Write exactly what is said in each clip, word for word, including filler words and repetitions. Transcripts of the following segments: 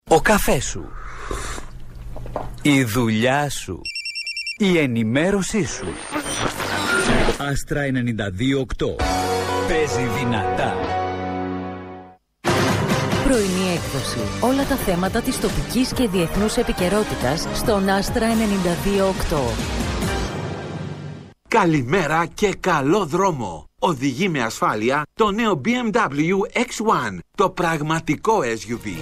Ο καφές σου, η δουλειά σου, η ενημέρωσή σου. Άστρα ενενήντα δύο οκτώ. Παίζει δυνατά. Πρωινή έκδοση. Όλα τα θέματα της τοπικής και διεθνούς επικαιρότητας στον Άστρα ενενήντα δύο οκτώ. Καλημέρα και καλό δρόμο. Οδηγεί με ασφάλεια το νέο μπι εμ ντάμπλιου εξ ουάν, το πραγματικό ες γιου βι.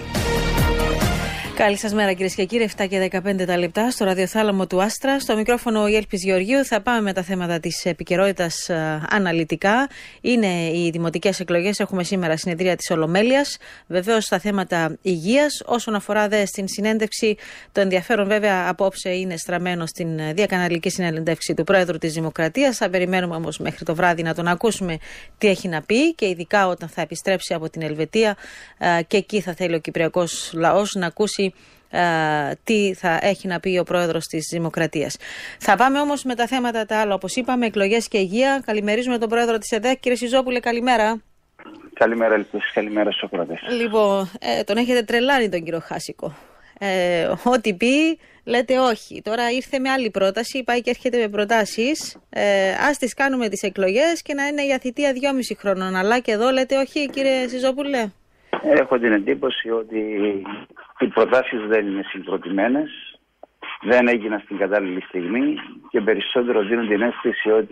Καλή σας μέρα κυρίες και κύριοι, εφτά και δεκαπέντε τα λεπτά στο ραδιοθάλαμο του Άστρα. Στο μικρόφωνο η Έλπης Γεωργίου. Θα πάμε με τα θέματα της επικαιρότητας α, αναλυτικά. Είναι οι δημοτικές εκλογές. Έχουμε σήμερα συνεδρία της Ολομέλειας. Βεβαίως στα θέματα υγείας. Όσον αφορά δε στην συνέντευξη, το ενδιαφέρον βέβαια απόψε είναι στραμμένο στην διακαναλική συνέντευξη του Πρόεδρου της Δημοκρατίας. Θα περιμένουμε όμως μέχρι το βράδυ να τον ακούσουμε τι έχει να πει και ειδικά όταν θα επιστρέψει από την Ελβετία α, και εκεί θα θέλει ο κυπριακός λαός να ακούσει Uh, τι θα έχει να πει ο πρόεδρος της Δημοκρατίας. Θα πάμε όμως με τα θέματα τα άλλα. Όπως είπαμε, εκλογές και υγεία. Καλημερίζουμε τον πρόεδρο της ΕΔΕΚ. Κύριε Σιζόπουλε, καλημέρα. Καλημέρα, Ελπίς. Καλημέρα στους ακροατές. Λοιπόν, ε, τον έχετε τρελάνει τον κύριο Χάσικο. Ε, ό,τι πει, λέτε όχι. Τώρα ήρθε με άλλη πρόταση, πάει και έρχεται με προτάσεις. Ε, ας τις κάνουμε τις εκλογές και να είναι για θητεία δυόμιση χρόνων. Αλλά και εδώ λέτε όχι, κύριε Σιζόπουλε. Έχω την εντύπωση ότι οι προτάσεις δεν είναι συγκροτημένες, δεν έγιναν στην κατάλληλη στιγμή και περισσότερο δίνουν την αίσθηση ότι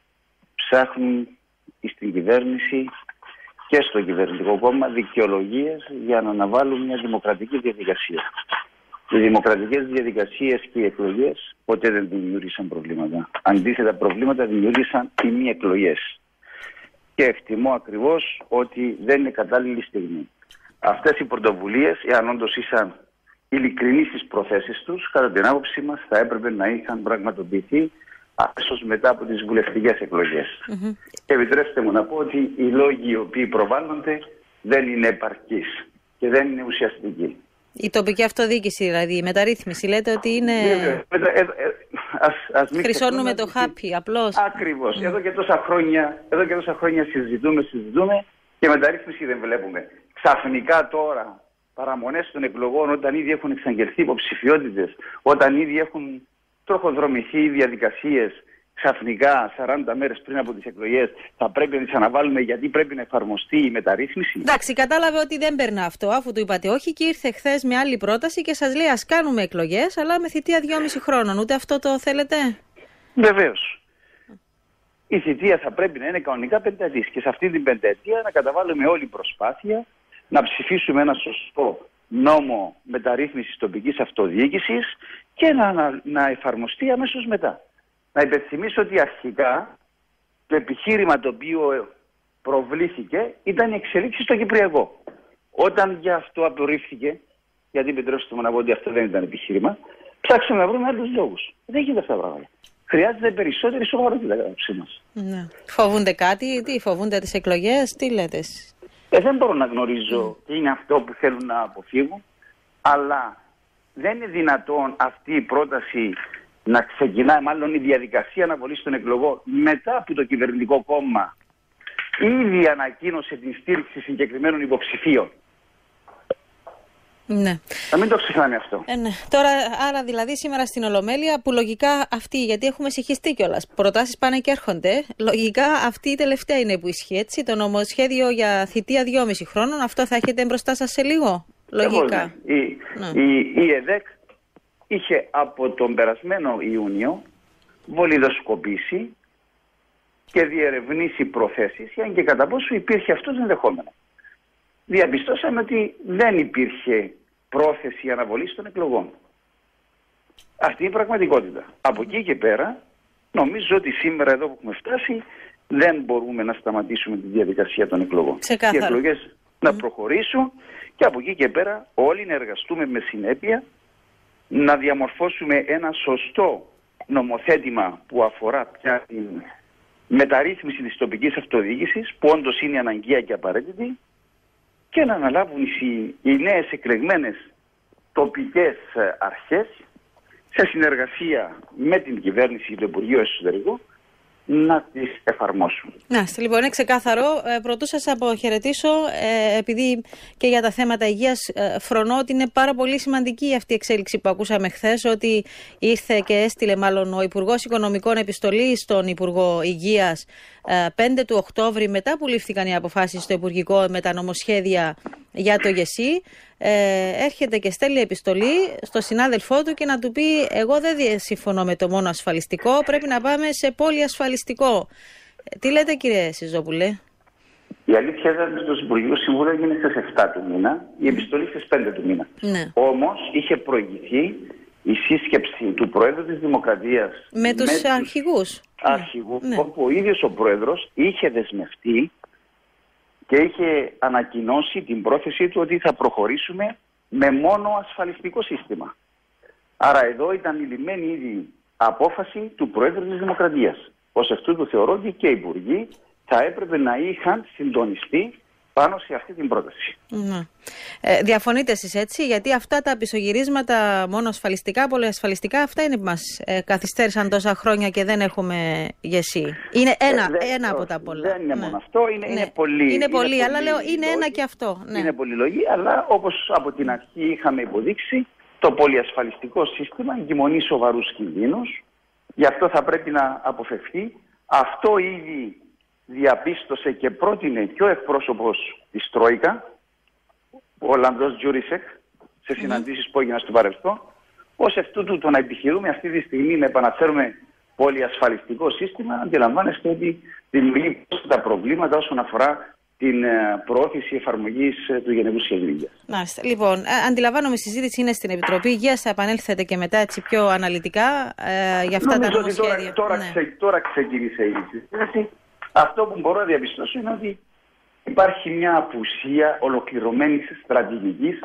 ψάχνουν στην κυβέρνηση και στο κυβερνητικό κόμμα δικαιολογίες για να αναβάλουν μια δημοκρατική διαδικασία. Οι δημοκρατικές διαδικασίες και οι εκλογές ποτέ δεν δημιούργησαν προβλήματα. Αντίθετα, προβλήματα δημιούργησαν οι μη εκλογές. Και εκτιμώ ακριβώς ότι δεν είναι κατάλληλη στιγμή. Αυτές οι πρωτοβουλίες, εάν όντως ήσαν ειλικρινείς στις προθέσεις τους, κατά την άποψή μας θα έπρεπε να είχαν πραγματοποιηθεί αμέσως μετά από τις βουλευτικές εκλογές. Mm-hmm. Και επιτρέψτε μου να πω ότι οι λόγοι οι οποίοι προβάλλονται δεν είναι επαρκείς και δεν είναι ουσιαστικοί. Η τοπική αυτοδιοίκηση, δηλαδή η μεταρρύθμιση, λέτε ότι είναι. Ε, ε, ε, ας, ας μην χρυσώνουμε το χάπι, απλώς. Ακριβώς. Mm. Εδώ, και τόσα χρόνια, εδώ και τόσα χρόνια συζητούμε, συζητούμε και μεταρρύθμιση δεν βλέπουμε. Ξαφνικά τώρα παραμονές των εκλογών, όταν ήδη έχουν εξαγγελθεί υποψηφιότητες, όταν ήδη έχουν τροχοδρομηθεί οι διαδικασίες, ξαφνικά σαράντα μέρες πριν από τις εκλογές θα πρέπει να τις αναβάλουμε γιατί πρέπει να εφαρμοστεί η μεταρρύθμιση. Εντάξει, κατάλαβε ότι δεν περνά αυτό, αφού του είπατε όχι και ήρθε χθες με άλλη πρόταση και σας λέει ας κάνουμε εκλογές, αλλά με θητεία δυόμιση χρόνων. Ούτε αυτό το θέλετε? Βεβαίως. Η θητεία θα πρέπει να είναι κανονικά πενταετής και σε αυτή την πενταετία να καταβάλουμε όλη προσπάθεια να ψηφίσουμε ένα σωστό νόμο μεταρρύθμισης τοπικής αυτοδιοίκησης και να, να, να εφαρμοστεί αμέσως μετά. Να υπενθυμίσω ότι αρχικά το επιχείρημα το οποίο προβλήθηκε ήταν η εξελίξη στο Κυπριακό. Όταν για αυτό απορρίφθηκε, γιατί επιτρέψτε μου να πω ότι αυτό δεν ήταν επιχείρημα, ψάξαμε να βρούμε άλλους λόγους. Δεν γίνεται αυτά τα πράγματα. Χρειάζεται περισσότερη σοβαρότητα κατά άποψή μας. Ναι. Φοβούνται κάτι, τι φοβούνται τις εκλογές, τι λέτε? Ε, δεν μπορώ να γνωρίζω τι είναι αυτό που θέλουν να αποφύγουν, αλλά δεν είναι δυνατόν αυτή η πρόταση να ξεκινάει, μάλλον η διαδικασία αναβολής των εκλογών μετά που το κυβερνητικό κόμμα ήδη ανακοίνωσε την στήριξη συγκεκριμένων υποψηφίων. Ναι. Να μην το ξεχνάμε αυτό. Ε, ναι. Τώρα, άρα δηλαδή σήμερα στην Ολομέλεια, που λογικά αυτή, γιατί έχουμε συγχυστεί κιόλας, προτάσεις πάνε και έρχονται, λογικά αυτή η τελευταία είναι που ισχύει, έτσι, το νομοσχέδιο για θητεία δυόμιση χρόνων, αυτό θα έχετε μπροστά σας σε λίγο, λογικά. Εγώ, ναι. Η, ναι. η, η ΕΔΕΚ είχε από τον περασμένο Ιούνιο βολιδοσκοπήσει και διερευνήσει προθέσεις για και κατά πόσο υπήρχε αυτό το ενδεχόμενο. Διαπιστώσαμε ότι δεν υπήρχε πρόθεση αναβολής των εκλογών. Αυτή είναι η πραγματικότητα. Από εκεί και πέρα, νομίζω ότι σήμερα εδώ που έχουμε φτάσει, δεν μπορούμε να σταματήσουμε τη διαδικασία των εκλογών. Ξεκάθαρα. Οι εκλογές mm. να προχωρήσουν και από εκεί και πέρα όλοι να εργαστούμε με συνέπεια, να διαμορφώσουμε ένα σωστό νομοθέτημα που αφορά πια την μεταρρύθμιση της τοπικής αυτοδιοίκησης, που όντως είναι αναγκαία και απαραίτητη, και να αναλάβουν οι, οι νέες εκλεγμένες τοπικές αρχές σε συνεργασία με την κυβέρνηση και το Υπουργείο Εσωτερικών να τις εφαρμόσουν. Να, λοιπόν, είναι ξεκάθαρο. Ε, πρωτού σας αποχαιρετήσω, ε, επειδή και για τα θέματα υγείας ε, φρονώ ότι είναι πάρα πολύ σημαντική αυτή η εξέλιξη που ακούσαμε χθες, ότι ήρθε και έστειλε μάλλον ο Υπουργός Οικονομικών επιστολή στον Υπουργό Υγείας ε, πέντε του Οκτώβρη, μετά που λήφθηκαν οι αποφάσεις στο Υπουργικό με τα νομοσχέδια για το ΓΕΣΥ. Ε, έρχεται και στέλνει επιστολή στο συνάδελφό του και να του πει: εγώ δεν συμφωνώ με το μόνο ασφαλιστικό, πρέπει να πάμε σε πολυασφαλιστικό. Ε, τι λέτε, κύριε Σιζόπουλε? Η αλήθεια ήταν ότι το Υπουργικό Συμβούλιο έγινε στις εφτά του μήνα, η επιστολή στις πέντε του μήνα. Ναι. Όμως είχε προηγηθεί η σύσκεψη του Προέδρου της Δημοκρατίας με τους με αρχηγούς, αρχηγούς ναι. όπου ο ίδιος ο Πρόεδρος είχε δεσμευτεί και είχε ανακοινώσει την πρόθεσή του ότι θα προχωρήσουμε με μόνο ασφαλιστικό σύστημα. Άρα εδώ ήταν μιλημένη ήδη απόφαση του Προέδρου της Δημοκρατίας. Ως εκ τούτου θεωρώ ότι και οι υπουργοί θα έπρεπε να είχαν συντονιστεί πάνω σε αυτή την πρόταση. Ναι. Ε, διαφωνείτε εσείς έτσι, γιατί αυτά τα πισωγυρίσματα μόνο ασφαλιστικά, πολυασφαλιστικά, αυτά είναι που μας ε, καθυστέρησαν τόσα χρόνια και δεν έχουμε ΓΕΣΥ. Είναι ένα, ε, δε, ένα από τα πολλά. Δεν είναι ναι. μόνο αυτό, είναι, ναι. είναι πολύ. Είναι πολύ, είναι αλλά πολύ λέω είναι λόγοι, ένα και αυτό. Ναι. Είναι πολύ λόγοι, αλλά όπως από την αρχή είχαμε υποδείξει, το πολυασφαλιστικό σύστημα εγκυμονεί σοβαρούς κινδύνους, γι' αυτό θα πρέπει να αποφευθεί. Αυτό ήδη διαπίστωσε και πρότεινε και ο εκπρόσωπος της Τρόικα, ο Ολλανδός Τζούρισεκ, σε συναντήσεις mm. που έγιναν στο παρελθόν. Ως εκ τούτου το να επιχειρούμε αυτή τη στιγμή να επαναφέρουμε πολυασφαλιστικό σύστημα, αντιλαμβάνεστε ότι δημιουργεί τα προβλήματα όσον αφορά την προώθηση εφαρμογής του Γενικού Σχεδίου Υγείας. Μάλιστα. Λοιπόν, αντιλαμβάνομαι η συζήτηση είναι στην Επιτροπή Υγείας, θα επανέλθετε και μετά έτσι πιο αναλυτικά ε, για αυτά. Νομίζω τα νομοσχέδια. Τώρα, τώρα, ναι. ξε, τώρα ξεκίνησε η συζήτηση. Αυτό που μπορώ να διαπιστώσω είναι ότι υπάρχει μια απουσία ολοκληρωμένης στρατηγικής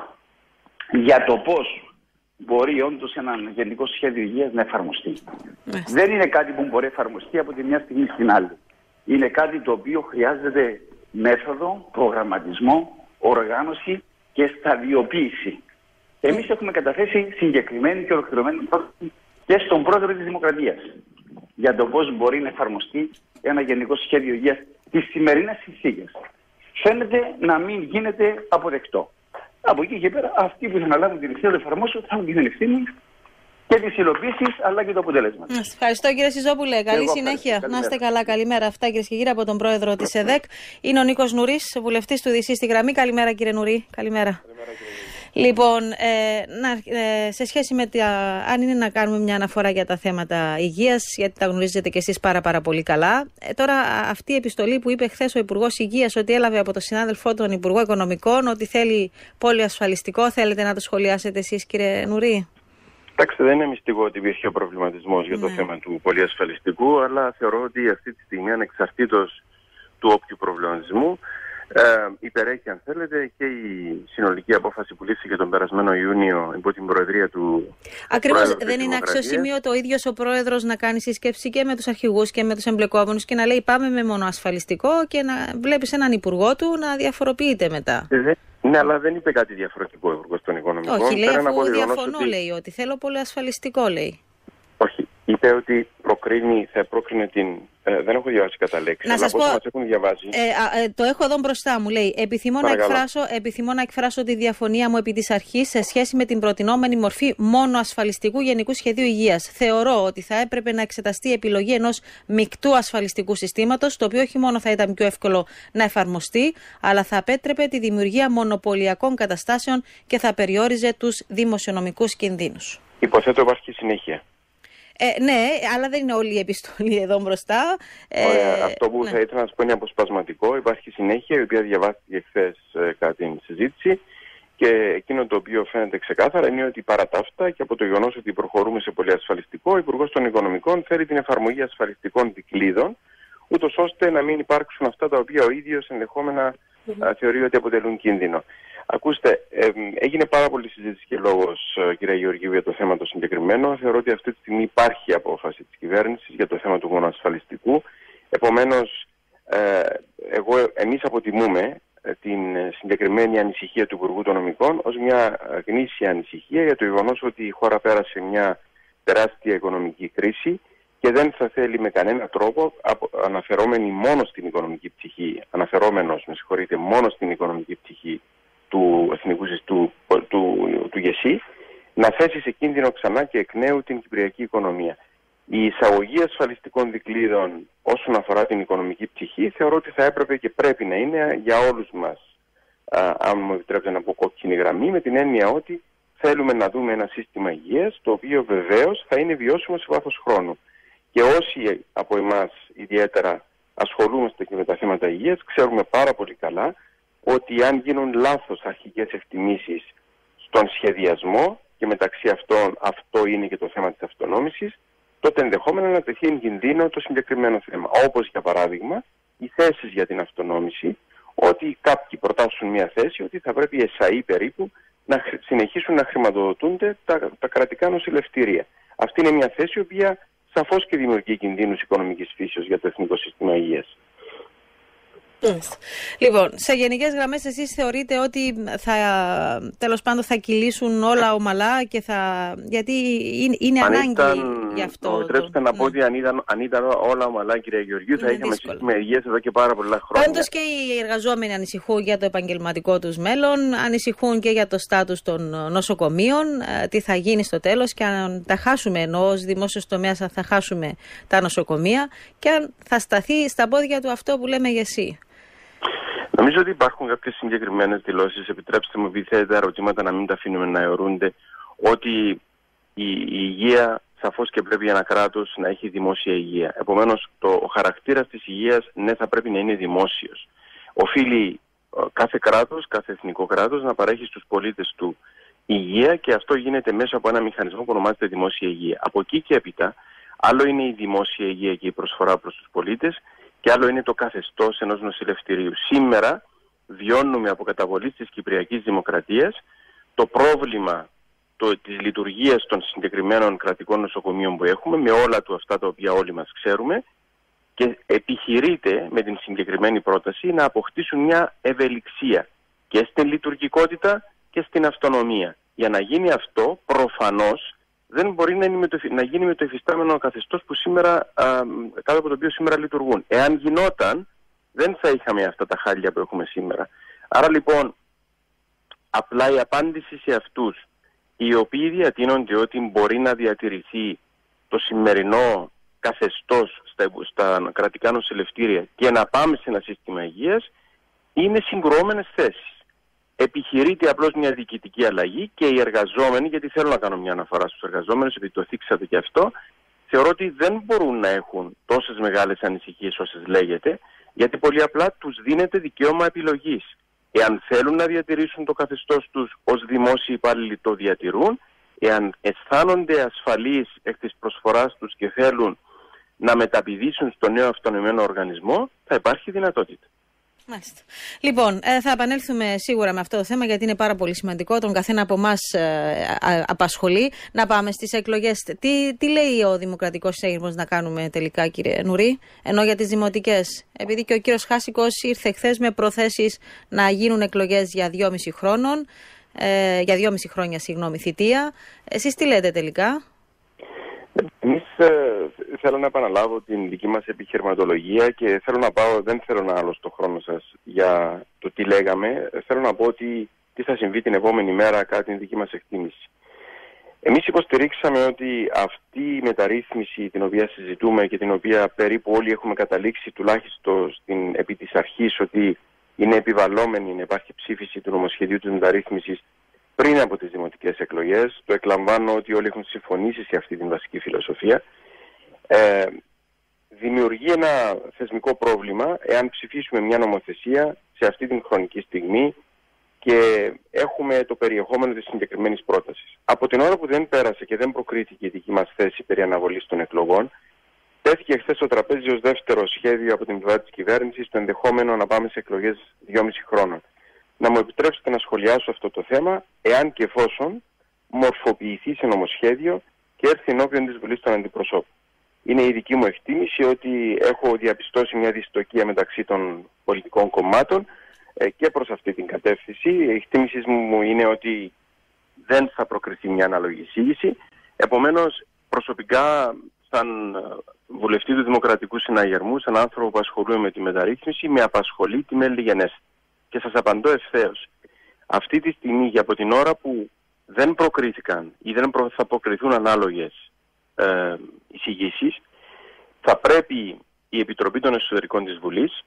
για το πώς μπορεί όντως ένα γενικό σχέδιο υγείας να εφαρμοστεί. Ναι. Δεν είναι κάτι που μπορεί να εφαρμοστεί από τη μια στιγμή στην άλλη. Είναι κάτι το οποίο χρειάζεται μέθοδο, προγραμματισμό, οργάνωση και σταδιοποίηση. Εμείς έχουμε καταθέσει συγκεκριμένη και ολοκληρωμένη πρόταση και στον Πρόεδρο της Δημοκρατίας για το πώς μπορεί να εφαρμοστεί ένα γενικό σχέδιο υγείας στις σημερινές συνθήκες. Φαίνεται να μην γίνεται αποδεκτό. Από εκεί και πέρα, αυτοί που θα αναλάβουν την ευθύνη να το εφαρμόσουν θα έχουν την ευθύνη και τις υλοποίησεις αλλά και το αποτέλεσμα. Ευχαριστώ, κύριε Σιζόπουλε. Καλή Εγώ συνέχεια. Καλημέρα. Να είστε καλά. Καλημέρα. Αυτά, κυρίες και κύριοι, από τον πρόεδρο της ΕΔΕΚ. Είναι ο Νίκος Νουρής, βουλευτής του ΔΥΣΥ στη γραμμή. Καλημέρα, κύριε Νουρή. Καλημέρα. Καλημέρα, κύριε. Λοιπόν, ε, να, ε, σε σχέση με τα, αν είναι να κάνουμε μια αναφορά για τα θέματα υγείας, γιατί τα γνωρίζετε και εσείς πάρα πάρα πολύ καλά. Ε, τώρα αυτή η επιστολή που είπε χθες ο Υπουργός Υγείας ότι έλαβε από τον συνάδελφό τον Υπουργό Οικονομικών ότι θέλει πολυασφαλιστικό, θέλετε να το σχολιάσετε εσείς, κύριε Νουρή? Κοιτάξτε, δεν είναι μυστικό ότι υπήρχε ο προβληματισμός για το ναι. θέμα του πολυασφαλιστικού, αλλά θεωρώ ότι αυτή τη στιγμή, ανεξαρτήτως του όποιου προβληματισμού, ε, υπερέχει, αν θέλετε, και η συνολική απόφαση που λήφθηκε τον περασμένο Ιούνιο υπό την προεδρία του. Ακριβώς, δεν είναι αξιοσημείωτο ο ίδιος ο πρόεδρος να κάνει συσκέψη και με τους αρχηγούς και με τους εμπλεκόμενους και να λέει πάμε με μόνο ασφαλιστικό και να βλέπεις έναν υπουργό του να διαφοροποιείται μετά. Ε, Ναι, αλλά δεν είπε κάτι διαφορετικό ο Υπουργός των Οικονομικών. Όχι, λέει αφού διαφωνώ, ότι... λέει ότι θέλω πολυασφαλιστικό, λέει. Όχι, είπε ότι προκρίνει, θα πρόκρινε την... Ε, δεν έχω διαβάσει κατά λέξη, να αλλά σας πω, μας έχουν διαβάσει. Ε, ε, το έχω εδώ μπροστά μου, λέει. Επιθυμώ να, εκφράσω, επιθυμώ να εκφράσω τη διαφωνία μου επί της αρχής σε σχέση με την προτινόμενη μορφή μόνο ασφαλιστικού Γενικού Σχεδίου Υγείας. Θεωρώ ότι θα έπρεπε να εξεταστεί η επιλογή ενός μεικτού ασφαλιστικού συστήματος, το οποίο όχι μόνο θα ήταν πιο εύκολο να εφαρμοστεί, αλλά θα απέτρεπε τη δημιουργία μονοπωλιακών καταστάσεων και θα περιόριζε τους δημοσιονομικούς κινδύνους. Υποθέτω υπάρχει συνέχεια. Ε, ναι, αλλά δεν είναι όλη η επιστολή εδώ μπροστά. Ωραία. Ε, Αυτό που ναι. θα ήθελα να σας πω είναι αποσπασματικό. Υπάρχει συνέχεια, η οποία διαβάστηκε χθες ε, κατά την συζήτηση. Και εκείνο το οποίο φαίνεται ξεκάθαρα είναι ότι παρά τα αυτά και από το γεγονός ότι προχωρούμε σε πολυασφαλιστικό, ο Υπουργός των Οικονομικών θέλει την εφαρμογή ασφαλιστικών δικλείδων, ούτως ώστε να μην υπάρξουν αυτά τα οποία ο ίδιος ενδεχόμενα mm-hmm. α, θεωρεί ότι αποτελούν κίνδυνο. Ακούστε, ε, έγινε πάρα πολύ συζήτηση και λόγος, ε, κυρία Γεωργίου, για το θέμα το συγκεκριμένο. Θεωρώ ότι αυτή τη στιγμή υπάρχει απόφαση της κυβέρνησης για το θέμα του μονοασφαλιστικού. Επομένως, ε, εγώ, εμείς αποτιμούμε ε, την συγκεκριμένη ανησυχία του Υπουργού των Νομικών ως μια γνήσια ανησυχία για το γεγονός ότι η χώρα πέρασε μια τεράστια οικονομική κρίση και δεν θα θέλει με κανένα τρόπο, αναφερόμενοι μόνο στην οικονομική πτυχή, αναφερόμενος, με συγχωρείτε, μόνο στην οικονομική πτυχή του εθνικού του, του, του, του ΓΕΣΥ, να θέσει σε κίνδυνο ξανά και εκ νέου την κυπριακή οικονομία. Η εισαγωγή ασφαλιστικών δικλείδων όσον αφορά την οικονομική πτυχή θεωρώ ότι θα έπρεπε και πρέπει να είναι για όλους μας, α, αν μου επιτρέπετε να πω, κόκκινη γραμμή, με την έννοια ότι θέλουμε να δούμε ένα σύστημα υγείας το οποίο βεβαίως θα είναι βιώσιμο σε βάθος χρόνου. Και όσοι από εμάς ιδιαίτερα ασχολούμαστε και με τα θέματα υγείας, ξέρουμε πάρα πολύ καλά ότι αν γίνουν λάθος αρχικές εκτιμήσεις στον σχεδιασμό, και μεταξύ αυτών αυτό είναι και το θέμα της αυτονόμησης, τότε ενδεχόμενα να τεθεί εν κινδύνο το συγκεκριμένο θέμα. Όπως για παράδειγμα οι θέσεις για την αυτονόμηση, ότι κάποιοι προτάσουν μια θέση ότι θα πρέπει οι ΕΣΑΗ περίπου να συνεχίσουν να χρηματοδοτούνται τα, τα κρατικά νοσηλευτήρια. Αυτή είναι μια θέση η οποία σαφώς και δημιουργεί κινδύνους οικονομικής φύσεως για το Εθνικό Σύστημα Υγείας. Λοιπόν, σε γενικές γραμμές εσείς θεωρείτε ότι θα, τέλος πάντων θα κυλήσουν όλα ομαλά και θα... γιατί είναι, είναι ανάγκη ήταν, γι' αυτό. Μου επιτρέψτε το... να πω ότι αν ήταν, αν ήταν όλα ομαλά, κυρία Γεωργίου, θα είχαμε σύστημα υγείας εδώ και πάρα πολλά χρόνια. Πάντως και οι εργαζόμενοι ανησυχούν για το επαγγελματικό τους μέλλον, ανησυχούν και για το στάτους των νοσοκομείων, τι θα γίνει στο τέλος και αν τα χάσουμε, ενώ ως δημόσιος τομέας θα χάσουμε τα νοσοκομεία και αν θα σταθεί στα πόδια του αυτό που λέμε ΓΕΣΥ. Νομίζω ότι υπάρχουν κάποιες συγκεκριμένες δηλώσεις, επιτρέψτε μου επειδή θέλετε τα ερωτήματα να μην τα αφήνουμε να αιωρούνται, ότι η, η υγεία σαφώς και πρέπει ένα κράτος να έχει δημόσια υγεία. Επομένως, το, ο χαρακτήρας της υγείας ναι θα πρέπει να είναι δημόσιος. Οφείλει κάθε κράτος, κάθε εθνικό κράτος να παρέχει στους πολίτες του υγεία και αυτό γίνεται μέσα από ένα μηχανισμό που ονομάζεται δημόσια υγεία. Από εκεί και έπειτα, άλλο είναι η δημόσια υγεία και η προσφορά προς τους πολίτες, και άλλο είναι το καθεστώς ενός νοσηλευτηρίου. Σήμερα βιώνουμε από καταβολή της Κυπριακής Δημοκρατίας το πρόβλημα το, της λειτουργίας των συγκεκριμένων κρατικών νοσοκομείων που έχουμε, με όλα του αυτά τα οποία όλοι μας ξέρουμε, και επιχειρείται με την συγκεκριμένη πρόταση να αποκτήσουν μια ευελιξία και στην λειτουργικότητα και στην αυτονομία. Για να γίνει αυτό, προφανώς, δεν μπορεί να, είναι το, να γίνει με το εφιστάμενο καθεστώς που σήμερα, α, κάτω από το οποίο σήμερα λειτουργούν. Εάν γινόταν, δεν θα είχαμε αυτά τα χάλια που έχουμε σήμερα. Άρα λοιπόν, απλά η απάντηση σε αυτούς, οι οποίοι διατείνονται ότι μπορεί να διατηρηθεί το σημερινό καθεστώς στα, στα κρατικά νοσηλευτήρια και να πάμε σε ένα σύστημα υγείας, είναι συγκρουόμενες θέσεις. Επιχειρείται απλώς μια διοικητική αλλαγή και οι εργαζόμενοι, γιατί θέλω να κάνω μια αναφορά στους εργαζόμενους, επειδή το θίξατε και αυτό, θεωρώ ότι δεν μπορούν να έχουν τόσες μεγάλες ανησυχίες όσες λέγεται, γιατί πολύ απλά τους δίνεται δικαίωμα επιλογής. Εάν θέλουν να διατηρήσουν το καθεστώς τους ως δημόσιοι υπάλληλοι, το διατηρούν. Εάν αισθάνονται ασφαλείς εκ της προσφοράς τους και θέλουν να μεταπηδήσουν στο νέο αυτονομημένο οργανισμό, θα υπάρχει δυνατότητα. Μάλιστα. Λοιπόν, ε, θα επανέλθουμε σίγουρα με αυτό το θέμα γιατί είναι πάρα πολύ σημαντικό. Τον καθένα από εμάς ε, απασχολεί. Να πάμε στις εκλογές. Τι, τι λέει ο Δημοκρατικός Σύνδεσμος να κάνουμε τελικά, κύριε Νουρί, ενώ για τις δημοτικές? Επειδή και ο κύριος Χάσικος ήρθε χθες με προθέσεις να γίνουν εκλογές για δυόμιση χρόνων, ε, για δυόμιση χρόνια, συγγνώμη, θητεία. Εσείς τι λέτε τελικά? Εμείς ε, θέλω να επαναλάβω την δική μας επιχειρηματολογία και θέλω να πάω, δεν θέλω να άλλο το χρόνο σας για το τι λέγαμε. Θέλω να πω ότι τι θα συμβεί την επόμενη μέρα κατά την δική μας εκτίμηση. Εμείς υποστηρίξαμε ότι αυτή η μεταρρύθμιση την οποία συζητούμε και την οποία περίπου όλοι έχουμε καταλήξει τουλάχιστον στην, επί της αρχής ότι είναι επιβαλλόμενη να υπάρχει ψήφιση του νομοσχεδίου της μεταρρύθμισης πριν από τις δημοτικές εκλογές. Το εκλαμβάνω ότι όλοι έχουν συμφωνήσει σε αυτή την βασική φιλοσοφία. Ε, δημιουργεί ένα θεσμικό πρόβλημα εάν ψηφίσουμε μια νομοθεσία σε αυτή την χρονική στιγμή και έχουμε το περιεχόμενο της συγκεκριμένης πρότασης. Από την ώρα που δεν πέρασε και δεν προκρίθηκε η δική μας θέση περί αναβολής των εκλογών, τέθηκε χθες στο τραπέζι ως δεύτερο σχέδιο από την πλευρά της κυβέρνησης το ενδεχόμενο να πάμε σε εκλογές δυόμιση χρόνων. Να μου επιτρέψετε να σχολιάσω αυτό το θέμα, εάν και εφόσον μορφοποιηθεί σε νομοσχέδιο και έρθει ενώπιον της Βουλής των Αντιπροσώπων. Είναι η δική μου εκτίμηση ότι έχω διαπιστώσει μια δυστοκία μεταξύ των πολιτικών κομμάτων ε, και προς αυτή την κατεύθυνση. Η εκτίμηση μου είναι ότι δεν θα προκριθεί μια ανάλογη εισήγηση. Επομένως, προσωπικά σαν βουλευτή του Δημοκρατικού Συναγερμού, σαν άνθρωπο που ασχολούμαι με τη μεταρρύθμιση, με απασχολεί τι μέλη γενέστε. Και σας απαντώ ευθέως. Αυτή τη στιγμή, και από την ώρα που δεν προκρίθηκαν ή δεν θα προκριθούν ανάλογες ε, εισηγήσεις, θα πρέπει η Επιτροπή των Εσωτερικών της Βουλής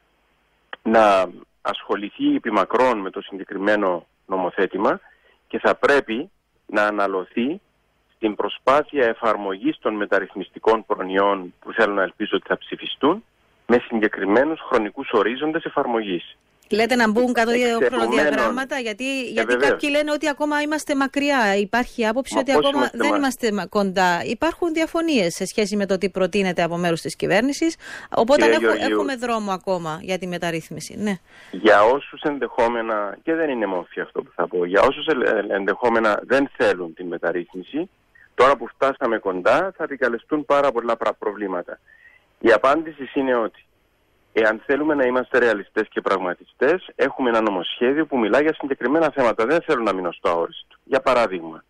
να ασχοληθεί επιμακρών με το συγκεκριμένο νομοθέτημα και θα πρέπει να αναλωθεί στην προσπάθεια εφαρμογής των μεταρρυθμιστικών προνοιών που θέλω να ελπίζω ότι θα ψηφιστούν με συγκεκριμένους χρονικούς ορίζοντες εφαρμογής. Λέτε να μπουν κάτω χρονοδιαγράμματα, γιατί, γιατί κάποιοι λένε ότι ακόμα είμαστε μακριά. Υπάρχει άποψη Μα ότι ακόμα είμαστε δεν μα... είμαστε κοντά. Υπάρχουν διαφωνίες σε σχέση με το τι προτείνεται από μέρους της κυβέρνησης. Οπότε έχουμε, έχουμε δρόμο ακόμα για τη μεταρρύθμιση. Ναι. Για όσους ενδεχόμενα, και δεν είναι μόρφη αυτό που θα πω, για όσους ενδεχόμενα δεν θέλουν τη μεταρρύθμιση, τώρα που φτάσαμε κοντά θα επικαλεστούν πάρα πολλά προβλήματα. Η απάντηση είναι ότι εάν θέλουμε να είμαστε ρεαλιστές και πραγματιστές, έχουμε ένα νομοσχέδιο που μιλά για συγκεκριμένα θέματα. Δεν θέλω να μείνω στο αόριστο. Για παράδειγμα,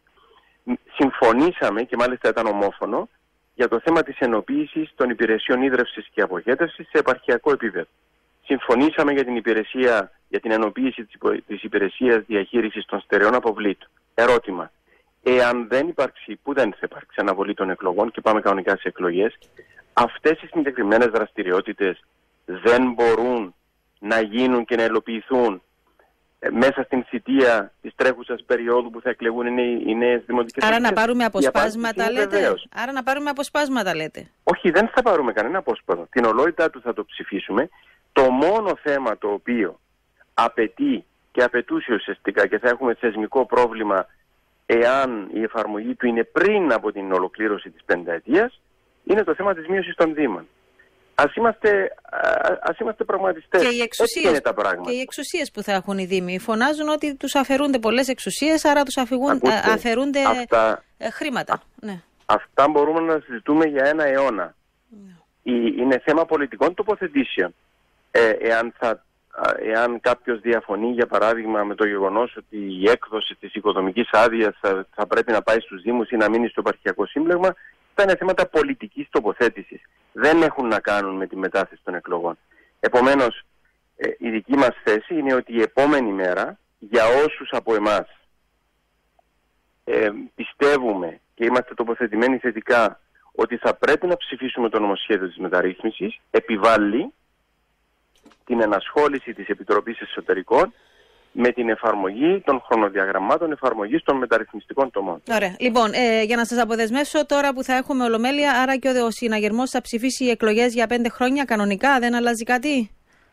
συμφωνήσαμε, και μάλιστα ήταν ομόφωνο, για το θέμα της ενοποίησης των υπηρεσιών ίδρευσης και αποχέτευσης σε επαρχιακό επίπεδο. Συμφωνήσαμε για την, υπηρεσία, για την ενοποίηση της υπηρεσίας διαχείρισης των στερεών αποβλήτων. Ερώτημα. Εάν δεν υπάρξει, που δεν θα υπάρξει αναβολή των εκλογών και πάμε κανονικά σε εκλογές, αυτές οι συγκεκριμένες δραστηριότητες δεν μπορούν να γίνουν και να υλοποιηθούν μέσα στην θητεία της τρέχουσας περίοδου που θα εκλεγούν οι νέες δημοτικές αρχές. Άρα να πάρουμε αποσπάσματα λέτε. Βεβαίως. Άρα να πάρουμε αποσπάσματα λέτε. Όχι, δεν θα πάρουμε κανένα απόσπασμα. Την ολότητα του θα το ψηφίσουμε. Το μόνο θέμα το οποίο απαιτεί και απαιτούσε ουσιαστικά και θα έχουμε θεσμικό πρόβλημα εάν η εφαρμογή του είναι πριν από την ολοκλήρωση της πενταετίας, είναι το θέμα της μείωσης των δήμων. Ας είμαστε, ας είμαστε πραγματιστές. Και οι, εξουσίες, είναι τα πράγματα. και οι εξουσίες που θα έχουν οι δήμοι φωνάζουν ότι τους αφαιρούνται πολλές εξουσίες, άρα τους αφηγούν, Ακούστε, αφαιρούνται αυτά, χρήματα. Ναι. Αυτά μπορούμε να συζητούμε για ένα αιώνα. Ναι. Είναι θέμα πολιτικών τοποθετήσεων. Ε, εάν, θα, εάν κάποιος διαφωνεί, για παράδειγμα, με το γεγονός ότι η έκδοση της οικοδομικής άδειας θα, θα πρέπει να πάει στους δήμους ή να μείνει στο επαρχιακό σύμπλεγμα, αυτά είναι θέματα πολιτικής τοποθέτησης. Δεν έχουν να κάνουν με τη μετάθεση των εκλογών. Επομένως, ε, η δική μας θέση είναι ότι η επόμενη μέρα, για όσους από εμάς ε, πιστεύουμε και είμαστε τοποθετημένοι θετικά ότι θα πρέπει να ψηφίσουμε το νομοσχέδιο της μεταρρύθμισης, επιβάλλει την ενασχόληση της Επιτροπής Εσωτερικών με την εφαρμογή των χρονοδιαγραμμάτων εφαρμογής των μεταρρυθμιστικών τομών. Ωραία. Λοιπόν, ε, για να σας αποδεσμεύσω, τώρα που θα έχουμε ολομέλεια, άρα και ο συναγερμός θα ψηφίσει εκλογές για πέντε χρόνια κανονικά, δεν αλλάζει κάτι?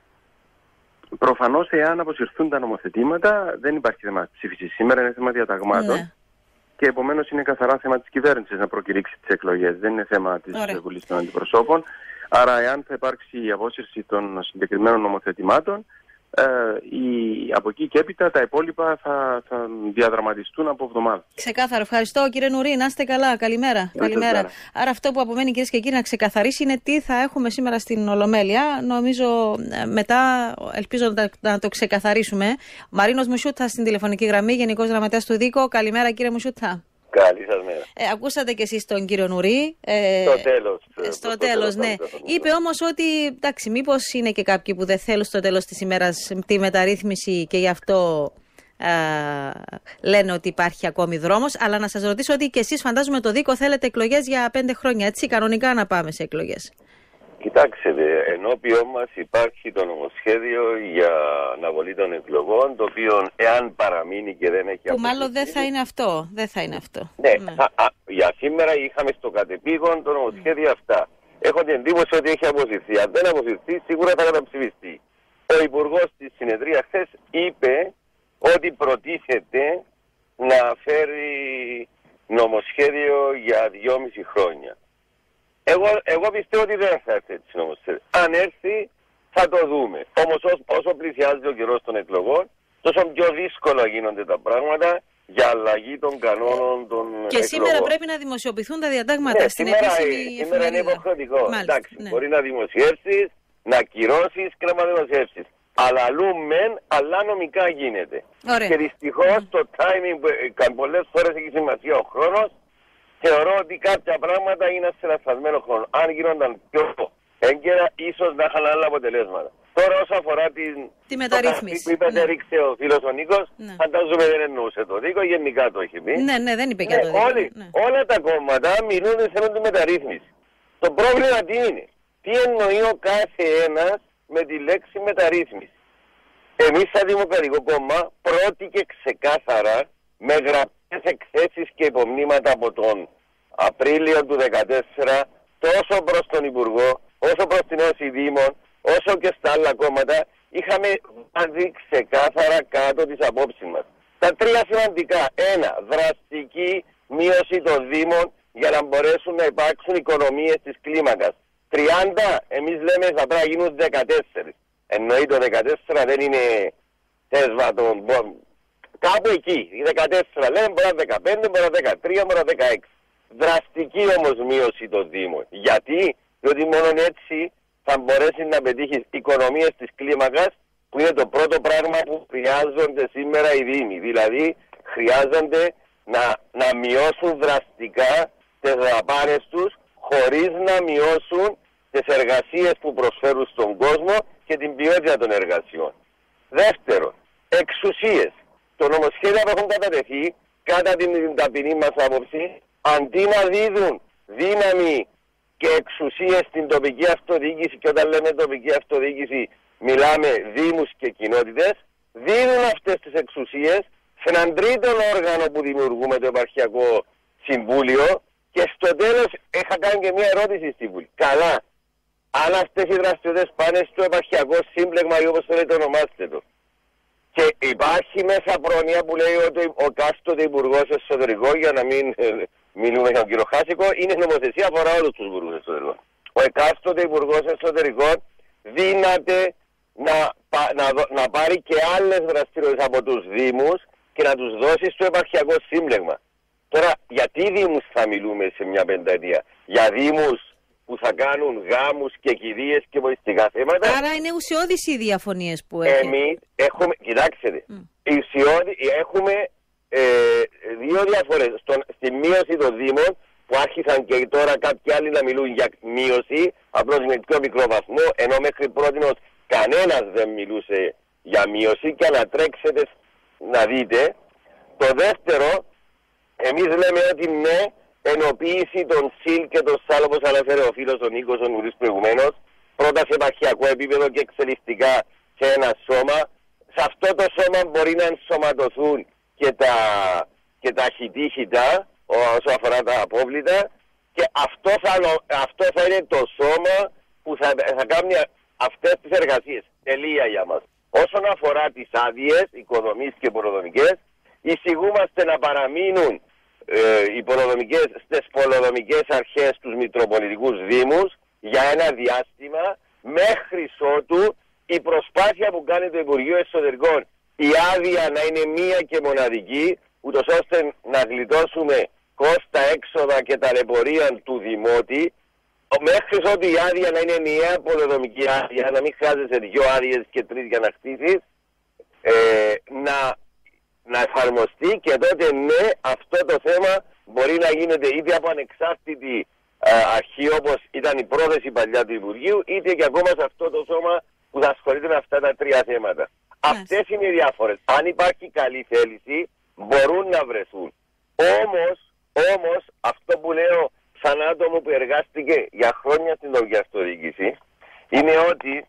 Προφανώς, εάν αποσυρθούν τα νομοθετήματα, δεν υπάρχει θέμα ψήφιση σήμερα, είναι θέμα διαταγμάτων. Ναι. Και επομένως είναι καθαρά θέμα της κυβέρνησης να προκηρύξει τις εκλογές. Δεν είναι θέμα της Βουλής των Αντιπροσώπων. Άρα, εάν θα υπάρξει η απόσυρση των συγκεκριμένων νομοθετημάτων, ε, η, από εκεί και έπειτα τα υπόλοιπα θα, θα διαδραματιστούν από εβδομάδα. Ξεκάθαρο. Ευχαριστώ, κύριε Νουρί. Να είστε καλά. Καλημέρα. Καλημέρα. Άρα, αυτό που απομένει, κυρίες και κύριοι, να ξεκαθαρίσει είναι τι θα έχουμε σήμερα στην Ολομέλεια. Νομίζω μετά, ελπίζω να, να το ξεκαθαρίσουμε. Ο Μαρίνος Μουσούτθα στην τηλεφωνική γραμμή, Γενικός Γραμματέας του Δίκο. Καλημέρα, κύριε Μουσούτθα. Καλή σας μέρα. Ε, ακούσατε κι εσείς τον κύριο Νουρί. Ε, στο τέλος. Στο, στο τέλος, ναι. Είπε όμως ότι, εντάξει, μήπως είναι και κάποιοι που δεν θέλουν στο τέλος της ημέρας τη μεταρρύθμιση και γι' αυτό α, λένε ότι υπάρχει ακόμη δρόμος. Αλλά να σας ρωτήσω ότι κι εσείς, φαντάζομαι, το Δίκο θέλετε εκλογές για πέντε χρόνια, έτσι, κανονικά να πάμε σε εκλογές. Κοιτάξτε, ενώπιον μας υπάρχει το νομοσχέδιο για αναβολή των εκλογών, το οποίο εάν παραμείνει και δεν έχει που μάλλον δεν θα είναι αυτό. Δεν θα είναι αυτό. Ναι, ναι. Α, α, για σήμερα είχαμε στο κατεπήγον το νομοσχέδιο mm. αυτά. Έχω την εντύπωση ότι έχει αποσυρθεί. Αν δεν αποσυρθεί, σίγουρα θα καταψηφιστεί. Ο Υπουργός στη συνεδρία χθες είπε ότι προτίθεται να φέρει νομοσχέδιο για δυόμιση χρόνια. Εγώ, εγώ πιστεύω ότι δεν θα έρθει έτσι νομοσχέδιο. Αν έρθει θα το δούμε. Όμως όσο, όσο πλησιάζει ο καιρός των εκλογών, τόσο πιο δύσκολα γίνονται τα πράγματα για αλλαγή των κανόνων των και εκλογών. Σήμερα πρέπει να δημοσιοποιηθούν τα διατάγματα ναι, στην σήμερα, επίσημη εφημερίδα. Σήμερα είναι υποχρεωτικό. Εντάξει, ναι. Μπορεί να δημοσιεύσεις, να κυρώσεις και να δημοσιεύσεις. Αλλά αλλού μεν, αλλά νομικά γίνεται. Ωραία. Και δυστυχώς mm. το timing που πολλές φορές έχει σημασία ο χρόνος, θεωρώ ότι κάποια πράγματα είναι σε λαθασμένο χρόνο. Αν γίνονταν πιο έγκαιρα, ίσως να είχαν άλλα αποτελέσματα. Τώρα, όσο αφορά την τη μεταρρύθμιση που είπε, ναι. ρίξε ο φίλος ο Νίκος, ναι. φαντάζομαι δεν εννοούσε το Δίκο, γενικά το έχει πει. Ναι, ναι, δεν είπε και ναι, το Δίκο. Όλοι, ναι. Όλα τα κόμματα μιλούν σε τη μεταρρύθμιση. Το πρόβλημα τι είναι, τι εννοεί ο κάθε ένας με τη λέξη μεταρρύθμιση. Εμείς σαν Δημοκρατικό Κόμμα πρώτη και ξεκάθαρα με γραπτές εκθέσεις και υπομνήματα από τον Απρίλιο του δύο χιλιάδες δεκατέσσερα τόσο προς τον Υπουργό, όσο προς την Όση Δήμων, όσο και στα άλλα κόμματα είχαμε βάλει ξεκάθαρα κάτω τις απόψεις μας. Τα τρία σημαντικά. Ένα, δραστική μείωση των Δήμων για να μπορέσουν να υπάρξουν οικονομίες της κλίμακας. τριάντα, εμείς λέμε θα πρέπει να γίνουν δεκατέσσερα. Εννοεί το δεκατέσσερα δεν είναι θέσμα των... Κάπου εκεί, οι δεκατέσσερα λέμε μπορεί να δεκαπέντε, μπορεί να δεκατρία, μπορεί να δεκαέξι. Δραστική όμως μείωση των Δήμων. Γιατί? Διότι μόνο έτσι θα μπορέσει να πετύχει οικονομίες της κλίμακας, που είναι το πρώτο πράγμα που χρειάζονται σήμερα οι Δήμοι. Δηλαδή χρειάζονται να, να μειώσουν δραστικά τις δαπάνες τους χωρίς να μειώσουν τις εργασίες που προσφέρουν στον κόσμο και την ποιότητα των εργασιών. Δεύτερον, εξουσίες. Το νομοσχέδιο που έχουν κατατεθεί κατά την ταπεινή μας άποψη, αντί να δίδουν δύναμη και εξουσίες στην τοπική αυτοδιοίκηση, και όταν λέμε τοπική αυτοδιοίκηση μιλάμε δήμους και κοινότητες, δίνουν αυτές τις εξουσίες σε έναν τρίτο όργανο που δημιουργούμε, το Επαρχιακό Συμβούλιο, και στο τέλος είχα κάνει και μια ερώτηση στη Βουλή. Καλά, αν αυτές οι δραστηριότητες πάνε στο Επαρχιακό Σύμπλεγμα ή όπως θέλετε ονομάστε το, και υπάρχει μέσα πρόνοια που λέει ότι ο κάστοτε Υπουργός Εσωτερικών, για να μην ε, μιλούμε για τον κύριο Χάσικο, είναι νομοθεσία, αφορά όλους τους Υπουργούς Εσωτερικών. Ο εκάστοτε Υπουργός Εσωτερικών δύναται να, να, να πάρει και άλλες δραστηριότητες από τους Δήμους και να τους δώσει στο Επαρχιακό Σύμπλεγμα. Τώρα, γιατί Δήμους θα μιλούμε σε μια πενταετία? Για Δήμους που θα κάνουν γάμους και κηδείες και βοηθητικά θέματα. Άρα είναι ουσιώδεις οι διαφωνίες που έχει. Εμείς έχουμε, κοιτάξτε, mm. ουσιώδη, έχουμε ε, δύο διαφορές. Στον, στη μείωση των Δήμων, που άρχισαν και τώρα κάποιοι άλλοι να μιλούν για μείωση, απλώς με πιο μικρό βαθμό, ενώ μέχρι πρότινος κανένας δεν μιλούσε για μείωση, και ανατρέξετε να δείτε. Το δεύτερο, εμείς λέμε ότι ναι, ενοποίηση των ΣΥΛ και των ΣΑΛ, όπως αναφέρε ο φίλος ο Νίκος ο Νουρής προηγουμένως, πρώτα σε επαρχιακό επίπεδο και εξελιστικά σε ένα σώμα. Σε αυτό το σώμα μπορεί να ενσωματωθούν και τα, και τα χιτήχητα όσο αφορά τα απόβλητα, και αυτό θα, αυτό θα είναι το σώμα που θα, θα κάνει αυτές τις εργασίες. Τελεία για μας. Όσον αφορά τις άδειες, οικοδομίες και πολεοδομικές, εισηγούμαστε να παραμείνουν ε, οι πολεοδομικές στις πολεοδομικές αρχές τους μητροπολιτικούς δήμους για ένα διάστημα, μέχρι ότου η προσπάθεια που κάνει το Υπουργείο Εσωτερικών η άδεια να είναι μία και μοναδική, ούτως ώστε να γλιτώσουμε κόστα, έξοδα και ταλαιπωρία του Δημότη, μέχρι ότου η άδεια να είναι ενιαία πολεοδομική άδεια, να μην χρειάζεσαι δυο άδειες και τρεις για να χτίσεις, ε, να, να εφαρμοστεί, και τότε ναι, αυτό το θέμα μπορεί να γίνεται είτε από ανεξάρτητη ε, αρχή, όπως ήταν η πρόθεση παλιά του Υπουργείου, είτε και ακόμα σε αυτό το σώμα που θα ασχολείται με αυτά τα τρία θέματα. Yes. Αυτές είναι οι διάφορες. Αν υπάρχει καλή θέληση, μπορούν να βρεθούν. Όμως, όμως αυτό που λέω σαν άτομο που εργάστηκε για χρόνια στην τοπική αυτοδιοίκηση, είναι ότι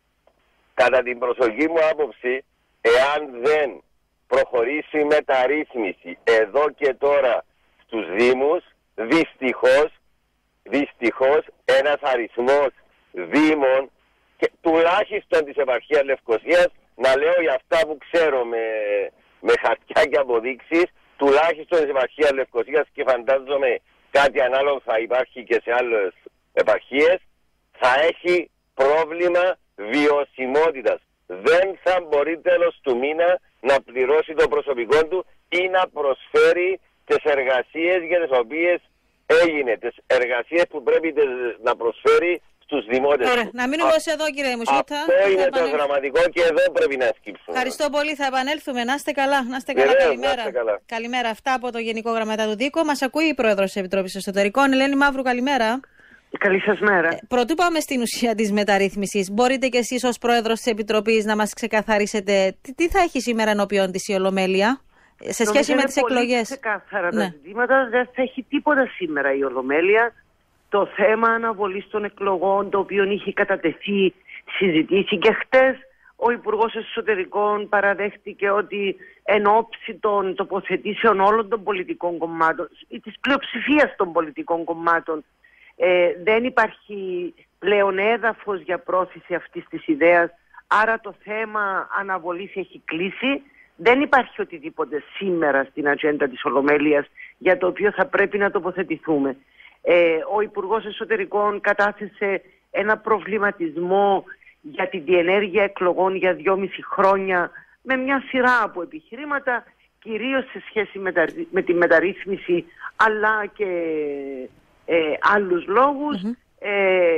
κατά την προσωπική μου άποψη, εάν δεν προχωρήσει η μεταρρύθμιση εδώ και τώρα στους Δήμους, δυστυχώς, δυστυχώς ένας αριθμός Δήμων, και τουλάχιστον της επαρχίας Λευκωσίας, να λέω για αυτά που ξέρω με, με χαρτιά και αποδείξεις, τουλάχιστον της επαρχίας Λευκωσίας, και φαντάζομαι κάτι ανάλογο θα υπάρχει και σε άλλες επαρχίες, θα έχει πρόβλημα βιωσιμότητας. Δεν θα μπορεί τέλος του μήνα να πληρώσει το προσωπικό του ή να προσφέρει τις εργασίες για τις οποίες έγινε, τις εργασίες που πρέπει να προσφέρει στους δημότες. Ωραία, να μείνουμε ως εδώ, κύριε Μουσούτα. Αυτό είναι το δραματικό και εδώ πρέπει να σκύψουμε. Ευχαριστώ πολύ, θα επανέλθουμε. Να είστε καλά. Να είστε καλά. Βεβαίως, Καλημέρα. να είστε καλά. Καλημέρα. Αυτά από το Γενικό Γραμματέα του Δίκο. Μας ακούει η Πρόεδρος της Επιτροπής Εσωτερικών, Ελένη Μαύρου. Καλημέρα. Καλή σας μέρα. Ε, πρωτού πάμε στην ουσία της μεταρρύθμισης, μπορείτε κι εσείς ως Πρόεδρος της Επιτροπής να μας ξεκαθαρίσετε τι, τι θα έχει σήμερα ενώπιον της η Ολομέλεια σε σχέση με τις εκλογές? Είναι ξεκάθαρα ναι. τα ζητήματα. Δεν θα έχει τίποτα σήμερα η Ολομέλεια. Το θέμα αναβολής των εκλογών, το οποίο είχε κατατεθεί, συζητήσει και χτες. Ο Υπουργός Εσωτερικών παραδέχτηκε ότι εν ώψη των τοποθετήσεων όλων των πολιτικών κομμάτων ή της πλειοψηφίας των πολιτικών κομμάτων, ε, δεν υπάρχει πλέον έδαφος για πρόθεση αυτής της ιδέας, άρα το θέμα αναβολής έχει κλείσει. Δεν υπάρχει οτιδήποτε σήμερα στην ατζέντα της Ολομέλειας για το οποίο θα πρέπει να τοποθετηθούμε. Ε, ο Υπουργός Εσωτερικών κατάθεσε ένα προβληματισμό για την διενέργεια εκλογών για δυόμιση χρόνια με μια σειρά από επιχειρήματα, κυρίως σε σχέση με, τα, με τη μεταρρύθμιση αλλά και ε, άλλους λόγους. Mm-hmm. Ε,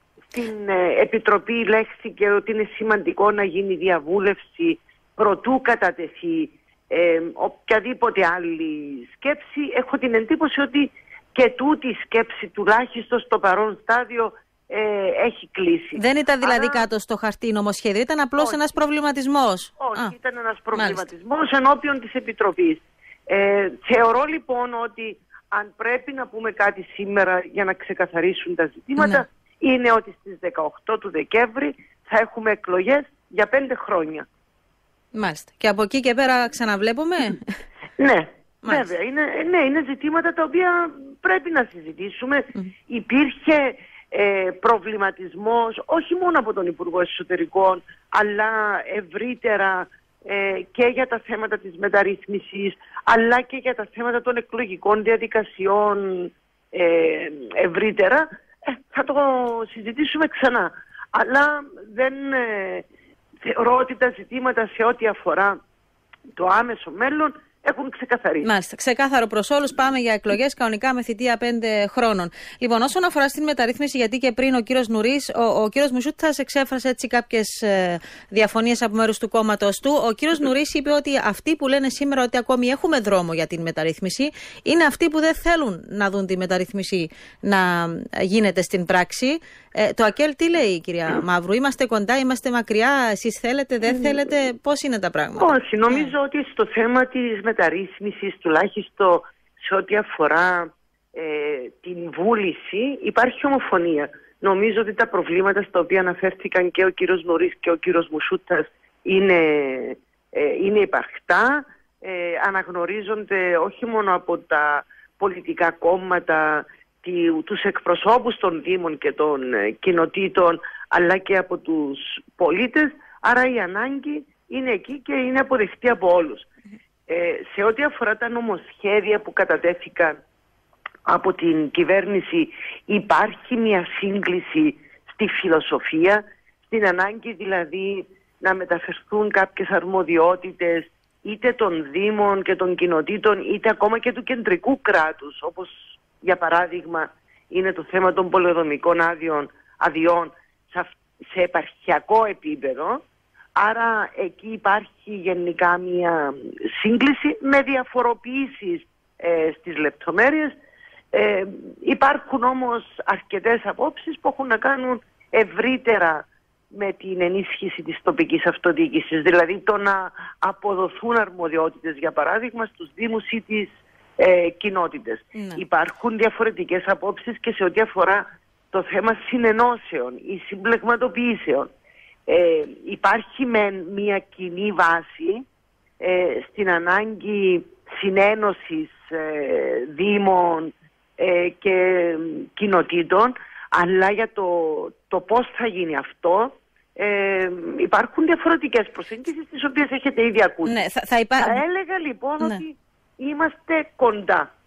στην ε, Επιτροπή λέχθηκε ότι είναι σημαντικό να γίνει διαβούλευση προτού κατατεθεί ε, οποιαδήποτε άλλη σκέψη. Έχω την εντύπωση ότι και τούτη η σκέψη τουλάχιστον στο παρόν στάδιο ε, έχει κλείσει. Δεν ήταν δηλαδή Άρα, κάτω στο χαρτί νομοσχέδιο, ήταν απλώς όχι, ένας προβληματισμός. Όχι, Α, ήταν ένας προβληματισμός μάλιστα. ενώπιον της Επιτροπής. Ε, θεωρώ λοιπόν ότι αν πρέπει να πούμε κάτι σήμερα για να ξεκαθαρίσουν τα ζητήματα, ναι. είναι ότι στις δεκαοκτώ του Δεκέμβρη θα έχουμε εκλογές για πέντε χρόνια. Μάλιστα. Και από εκεί και πέρα ξαναβλέπουμε. Ναι. Μάλιστα. Βέβαια, είναι, ναι, είναι ζητήματα τα οποία πρέπει να συζητήσουμε. Mm. Υπήρχε ε, προβληματισμός όχι μόνο από τον Υπουργό Εσωτερικών, αλλά ευρύτερα ε, και για τα θέματα της μεταρρύθμισης, αλλά και για τα θέματα των εκλογικών διαδικασιών ε, ευρύτερα. Ε, θα το συζητήσουμε ξανά. Αλλά δεν ε, θεωρώ ότι τα ζητήματα σε ό,τι αφορά το άμεσο μέλλον έχουν ξεκαθαρίσει. Μάλιστα. Ξεκάθαρο προς όλους. Πάμε για εκλογές κανονικά με θητεία πέντε χρόνων. Λοιπόν, όσον αφορά στην μεταρρύθμιση, γιατί και πριν ο κύριος Νουρής, ο, ο κύριος Μουσούτας εξέφρασε έτσι κάποιες ε, διαφωνίες από μέρους του κόμματος του. Ο κύριος Νουρής είπε ότι αυτοί που λένε σήμερα ότι ακόμη έχουμε δρόμο για την μεταρρύθμιση είναι αυτοί που δεν θέλουν να δουν τη μεταρρύθμιση να γίνεται στην πράξη. Ε, το ΑΚΕΛ τι λέει, κυρία Μαύρου? Είμαστε κοντά, είμαστε μακριά, εσείς θέλετε, δεν θέλετε? Πώς είναι τα πράγματα? Όχι, νομίζω yeah. ότι στο θέμα της μεταρρύθμισης, τουλάχιστον σε ό,τι αφορά ε, την βούληση, υπάρχει ομοφωνία. Νομίζω ότι τα προβλήματα στα οποία αναφέρθηκαν και ο κύριος Νουρής και ο κύριος Μουσούτας είναι, ε, είναι υπαρκτά, ε, αναγνωρίζονται όχι μόνο από τα πολιτικά κόμματα, τους εκπροσώπους των δήμων και των ε, κοινοτήτων, αλλά και από τους πολίτες, άρα η ανάγκη είναι εκεί και είναι αποδεκτή από όλους. Ε, σε ό,τι αφορά τα νομοσχέδια που κατατέθηκαν από την κυβέρνηση, υπάρχει μια σύγκληση στη φιλοσοφία, στην ανάγκη δηλαδή να μεταφερθούν κάποιες αρμοδιότητες είτε των δήμων και των κοινοτήτων είτε ακόμα και του κεντρικού κράτους, όπως για παράδειγμα είναι το θέμα των πολεοδομικών άδειων, αδειών σε επαρχιακό επίπεδο. Άρα εκεί υπάρχει γενικά μια σύγκληση με διαφοροποιήσεις ε, στις λεπτομέρειες. Ε, υπάρχουν όμως αρκετές απόψεις που έχουν να κάνουν ευρύτερα με την ενίσχυση της τοπικής αυτοδιοίκησης. Δηλαδή το να αποδοθούν αρμοδιότητες, για παράδειγμα, στους δήμους ή τις ε, κοινότητες. Ναι. Υπάρχουν διαφορετικές απόψεις και σε ό,τι αφορά το θέμα συνενώσεων ή συμπλεγματοποιήσεων. Ε, υπάρχει με μια κοινή βάση ε, στην ανάγκη συνένωσης ε, δήμων ε, και κοινοτήτων, αλλά για το, το πώς θα γίνει αυτό ε, υπάρχουν διαφορετικές προσεγγίσεις τις οποίες έχετε ήδη ακούσει. Ναι, θα, θα, υπά... θα έλεγα λοιπόν ναι. ότι είμαστε κοντά.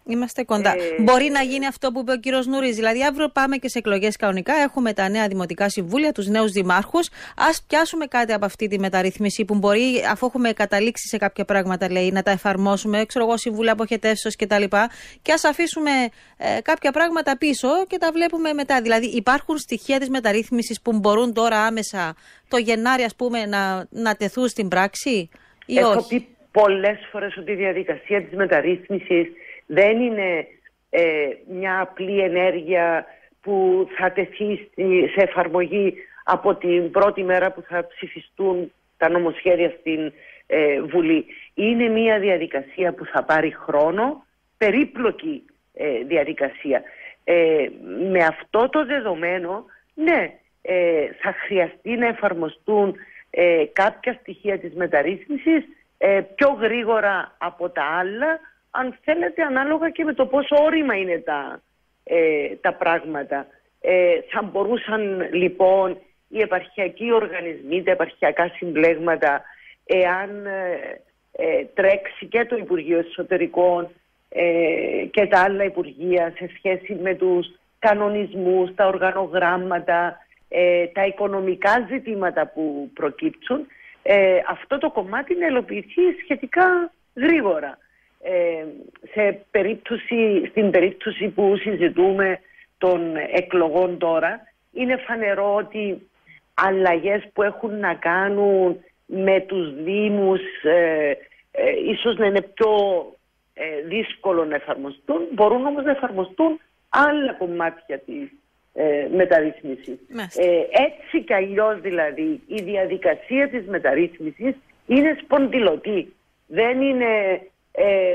Είμαστε κοντά. Ε... Μπορεί να γίνει αυτό που είπε ο κύριος Νουρής. Δηλαδή, αύριο πάμε και σε εκλογές κανονικά. Έχουμε τα νέα δημοτικά συμβούλια, τους νέους δημάρχους. Ας πιάσουμε κάτι από αυτή τη μεταρρύθμιση που μπορεί, αφού έχουμε καταλήξει σε κάποια πράγματα, λέει, να τα εφαρμόσουμε. Ξέρω εγώ, συμβούλια αποχετεύσεως κτλ. Και ας αφήσουμε ε, κάποια πράγματα πίσω και τα βλέπουμε μετά. Δηλαδή, υπάρχουν στοιχεία της μεταρρύθμισης που μπορούν τώρα άμεσα το Γενάρη, ας πούμε, να, να τεθούν στην πράξη ή Έχω όχι? πει πολλές φορές ότι η διαδικασία της μεταρρύθμισης δεν είναι ε, μια απλή ενέργεια που θα τεθεί σε εφαρμογή από την πρώτη μέρα που θα ψηφιστούν τα νομοσχέδια στην ε, Βουλή. Είναι μια διαδικασία που θα πάρει χρόνο, περίπλοκη ε, διαδικασία. Ε, με αυτό το δεδομένο, ναι, ε, θα χρειαστεί να εφαρμοστούν ε, κάποια στοιχεία της μεταρρύθμισης ε, πιο γρήγορα από τα άλλα, αν θέλετε, ανάλογα και με το πόσο όρημα είναι τα, ε, τα πράγματα. Ε, θα μπορούσαν λοιπόν οι επαρχιακοί οργανισμοί, τα επαρχιακά συμπλέγματα, εάν ε, ε, τρέξει και το Υπουργείο Εσωτερικών ε, και τα άλλα Υπουργεία σε σχέση με τους κανονισμούς, τα οργανογράμματα, ε, τα οικονομικά ζητήματα που προκύψουν, ε, αυτό το κομμάτι να ελοποιηθεί σχετικά γρήγορα. Ε, σε περίπτωση, στην περίπτωση που συζητούμε των εκλογών τώρα, είναι φανερό ότι αλλαγές που έχουν να κάνουν με τους Δήμους ε, ε, ίσως να είναι πιο ε, δύσκολο να εφαρμοστούν, μπορούν όμως να εφαρμοστούν άλλα κομμάτια της ε, μεταρρύθμισης. Ε, έτσι κι αλλιώς δηλαδή η διαδικασία της μεταρρύθμισης είναι σπονδυλωτή. Δεν είναι ε,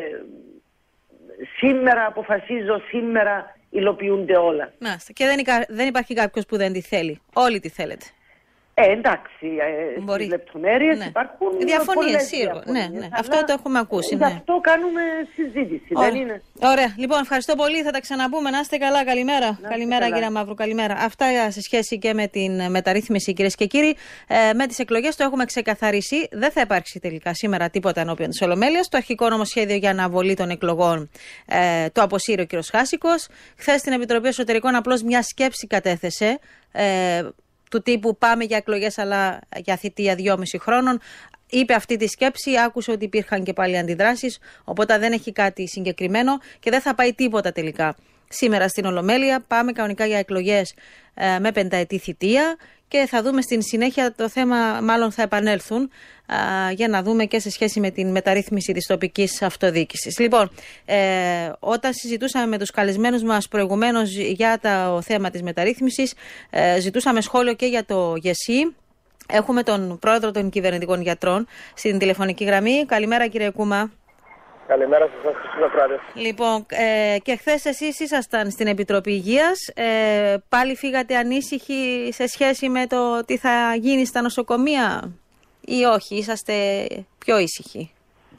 σήμερα αποφασίζω, σήμερα υλοποιούνται όλα. Μάλιστα. Και δεν, δεν υπάρχει κάποιος που δεν τη θέλει. Όλοι τη θέλετε. Ε, εντάξει, ε, στις λεπτομέρειες ναι. υπάρχουν διαφωνίες, σίγουρα. Ναι, ναι. Αυτό το έχουμε ακούσει. Γι' ναι. αυτό κάνουμε συζήτηση. Ωραία. Δεν είναι... Ωραία. Λοιπόν, ευχαριστώ πολύ. Θα τα ξαναπούμε. Να είστε καλά. Καλημέρα. Να Καλημέρα, καλά. Κύριε Μαύρου. Καλημέρα. Αυτά σε σχέση και με την μεταρρύθμιση, κυρίες και κύριοι. Ε, με τις εκλογές το έχουμε ξεκαθαρίσει. Δεν θα υπάρξει τελικά σήμερα τίποτα ενώπιον της Ολομέλειας. Το αρχικό νομοσχέδιο για αναβολή των εκλογών ε, το αποσύρει ο κύριος Χάσικος. Χθες στην Επιτροπή Εσωτερικών απλώς μια σκέψη κατέθεσε. Ε, του τύπου πάμε για εκλογές αλλά για θητεία δυόμιση χρόνων. Είπε αυτή τη σκέψη, άκουσε ότι υπήρχαν και πάλι αντιδράσεις, οπότε δεν έχει κάτι συγκεκριμένο και δεν θα πάει τίποτα τελικά. Σήμερα στην Ολομέλεια πάμε κανονικά για εκλογές ε, με πενταετή θητεία και θα δούμε στην συνέχεια το θέμα, μάλλον θα επανέλθουν ε, για να δούμε και σε σχέση με την μεταρρύθμιση της τοπικής αυτοδιοίκησης. Λοιπόν, ε, όταν συζητούσαμε με τους καλεσμένους μας προηγουμένως για το θέμα της μεταρρύθμισης, ε, ζητούσαμε σχόλιο και για το ΓΕΣΥ. Έχουμε τον πρόεδρο των κυβερνητικών γιατρών στην τηλεφωνική γραμμή. Καλημέρα, κύριε Κούμα. Καλημέρα σας, Συνοκράτες. Λοιπόν, ε, και χθες εσείς ήσασταν στην Επιτροπή Υγείας. Ε, πάλι φύγατε ανήσυχοι σε σχέση με το τι θα γίνει στα νοσοκομεία ή όχι, είσαστε πιο ήσυχοι?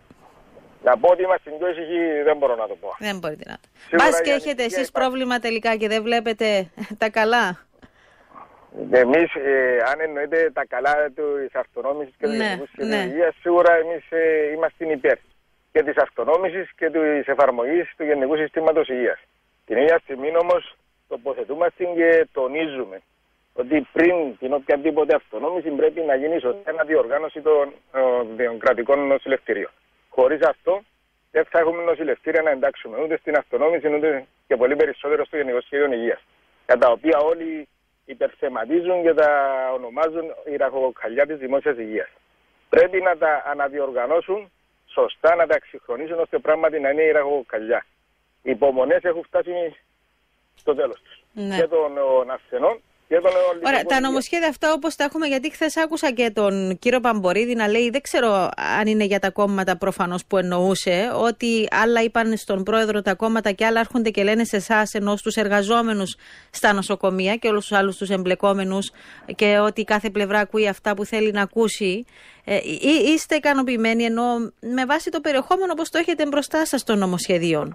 Να πω ότι είμαστε πιο ήσυχοι δεν μπορώ να το πω. Δεν μπορείτε να το. Μπας και έχετε εσείς υπάρχει... πρόβλημα τελικά και δεν βλέπετε τα καλά. Εμείς, ε, αν εννοείται τα καλά της αυτονόμησης και του ναι, Γενικού Σχεδίου ναι. Υγείας, σίγουρα εμείς ε, είμαστε υπέρ και της αυτονόμησης και της εφαρμογής του Γενικού Συστήματος Υγείας. Την ίδια στιγμή όμως τοποθετούμαστε και τονίζουμε ότι πριν την οποιαδήποτε αυτονόμηση πρέπει να γίνει σωστά αναδιοργάνωση των, των κρατικών νοσηλευτηρίων. Χωρίς αυτό δεν θα έχουμε νοσηλευτήρια να εντάξουμε ούτε στην αυτονόμηση ούτε και πολύ περισσότερο στο Γενικό Σχέδιο Υγείας, για τα οποία όλοι υπερθεματίζουν και τα ονομάζουν η ραχοκοκαλιά της δημόσιας υγείας. Πρέπει να τα αναδιοργανώσουν σωστά, να τα εξυγχρονίσουν ώστε πράγματι να είναι η ραχοκοκαλιά. Οι υπομονές έχουν φτάσει στο τέλος τους. Ναι. Και των ασθενών και των Ωραία, τα υγείας. Νομοσχέδια αυτά όπως τα έχουμε, γιατί χθες άκουσα και τον κύριο Παμπορίδη να λέει, δεν ξέρω αν είναι για τα κόμματα προφανώς που εννοούσε, ότι άλλα είπαν στον πρόεδρο τα κόμματα και άλλα έρχονται και λένε σε εσάς, ενώ στους εργαζόμενους στα νοσοκομεία και όλους τους άλλους τους εμπλεκόμενους, και ότι κάθε πλευρά ακούει αυτά που θέλει να ακούσει. Ε, ή, είστε ικανοποιημένοι, ενώ με βάση το περιεχόμενο όπως το έχετε μπροστά σας των νομοσχεδίων?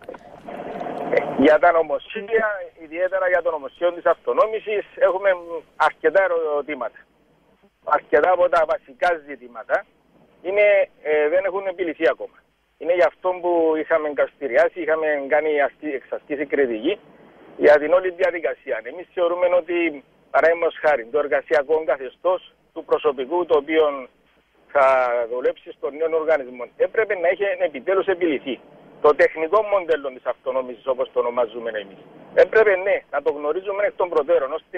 Για τα νομοσχέδια, ιδιαίτερα για το νομοσχέδιο της αυτονόμησης, έχουμε αρκετά ερωτήματα. Αρκετά από τα βασικά ζητήματα είναι, ε, δεν έχουν επιλυθεί ακόμα. Είναι γι' αυτό που είχαμε καυστηριάσει, είχαμε κάνει εξασκήσει κριτική για την όλη διαδικασία. Εμείς θεωρούμε ότι, παραδείγματος χάρη, το εργασιακό καθεστώς του προσωπικού το οποίο θα δουλέψει στον νέο οργανισμό έπρεπε να έχει επιτέλους επιλυθεί. Το τεχνικό μοντέλο της αυτονόμησης, όπως το ονομάζουμε εμείς, έπρεπε ναι, να το γνωρίζουμε εκ των προτέρων, ώστε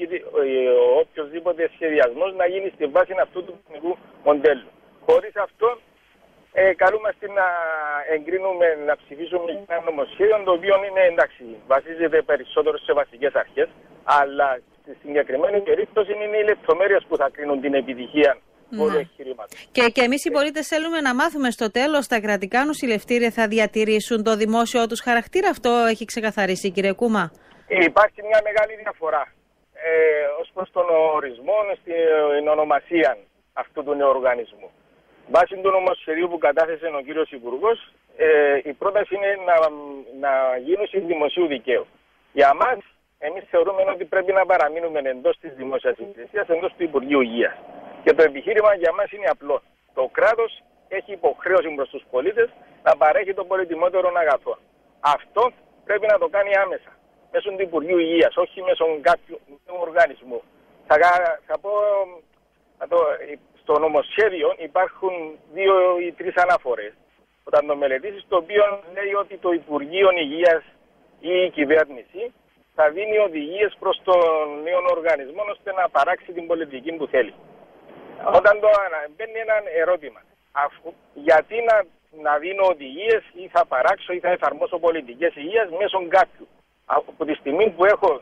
ο οποιοσδήποτε σχεδιασμός να γίνει στη βάση αυτού του τεχνικού μοντέλου. Χωρίς αυτό, ε, καλούμαστε να εγκρίνουμε, να ψηφίσουμε ένα νομοσχέδιο, το οποίο είναι εντάξει, βασίζεται περισσότερο σε βασικές αρχές, αλλά στη συγκεκριμένη περίπτωση είναι οι λεπτομέρειες που θα κρίνουν την επιτυχία. Ναι. Και, και εμείς οι πολίτες θέλουμε να μάθουμε στο τέλος, τα κρατικά νοσηλευτήρια θα διατηρήσουν το δημόσιο τους χαρακτήρα. Αυτό έχει ξεκαθαρίσει, κύριε Κούμα? Υπάρχει μια μεγάλη διαφορά ε, ως προς τον ορισμό στην ονομασία αυτού του νέου οργανισμού. Βάσει του νομοσχεδίου που κατάθεσε ο κύριος Υπουργός, ε, η πρόταση είναι να, να γίνουν σε δημοσίου δικαίου. Για μας, εμείς θεωρούμε ότι πρέπει να παραμείνουμε εντός της δημόσιας υπηρεσίας, εντός του Υπουργείου Υγείας. Και το επιχείρημα για μας είναι απλό. Το κράτος έχει υποχρέωση προς τους πολίτες να παρέχει το πολυτιμότερο αγαθό. Αυτό πρέπει να το κάνει άμεσα, μέσω του Υπουργείου Υγείας, όχι μέσω κάποιου οργανισμού. Θα, θα πω, θα το, στο νομοσχέδιο υπάρχουν δύο ή τρεις αναφορές. Όταν το μελετήσεις, το οποίο λέει ότι το Υπουργείο Υγείας ή η κυβέρνηση θα δίνει οδηγίες προς τον νέο οργανισμό ώστε να παράξει την πολιτική που θέλει. Όταν το μπαίνει ένα ερώτημα, αφού, γιατί να, να δίνω οδηγίες ή θα παράξω ή θα εφαρμόσω πολιτικές υγείας μέσω κάποιου. Από τη στιγμή που έχω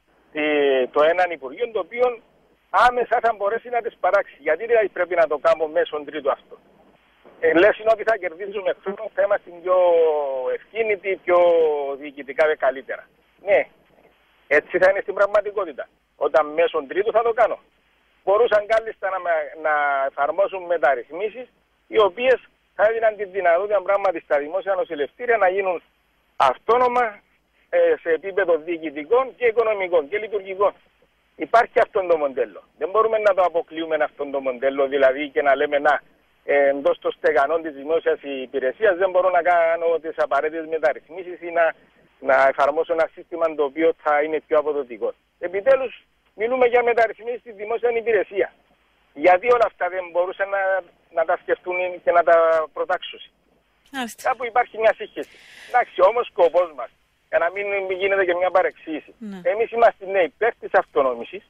ε, το έναν Υπουργείο, το οποίο άμεσα θα μπορέσει να τις παράξει. Γιατί δηλαδή πρέπει να το κάνω μέσω τρίτου αυτό. Ε, λες είναι ότι θα κερδίζουμε χρόνο, θα είμαστε πιο ευκίνητοι, πιο διοικητικά και καλύτερα. Ναι, έτσι θα είναι στην πραγματικότητα. Όταν μέσω τρίτου θα το κάνω. Μπορούσαν κάλλιστα να, να εφαρμόσουν μεταρρυθμίσεις οι οποίες θα έδιναν τη δυνατότητα πράγματι στα δημόσια νοσηλευτήρια να γίνουν αυτόνομα ε, σε επίπεδο διοικητικών και οικονομικών και λειτουργικών. Υπάρχει αυτό το μοντέλο. Δεν μπορούμε να το αποκλείουμε αυτό το μοντέλο, δηλαδή και να λέμε να ε, εντός των στεγανών της δημόσιας υπηρεσίας δεν μπορώ να κάνω τις απαραίτητες μεταρρυθμίσεις ή να, να εφαρμόσω ένα σύστημα το οποίο θα είναι πιο αποδοτικό. Επιτέλους, μιλούμε για μεταρρυθμίσεις στη δημόσια υπηρεσία. Γιατί όλα αυτά δεν μπορούσαν να, να τα σκεφτούν και να τα προτάξουν. Κάπου υπάρχει μια σύγχυση. Εντάξει, όμως σκοπός μας, για να μην γίνεται και μια παρεξήγηση. Ναι. Εμείς είμαστε ναι, υπέρ της αυτονόμησης,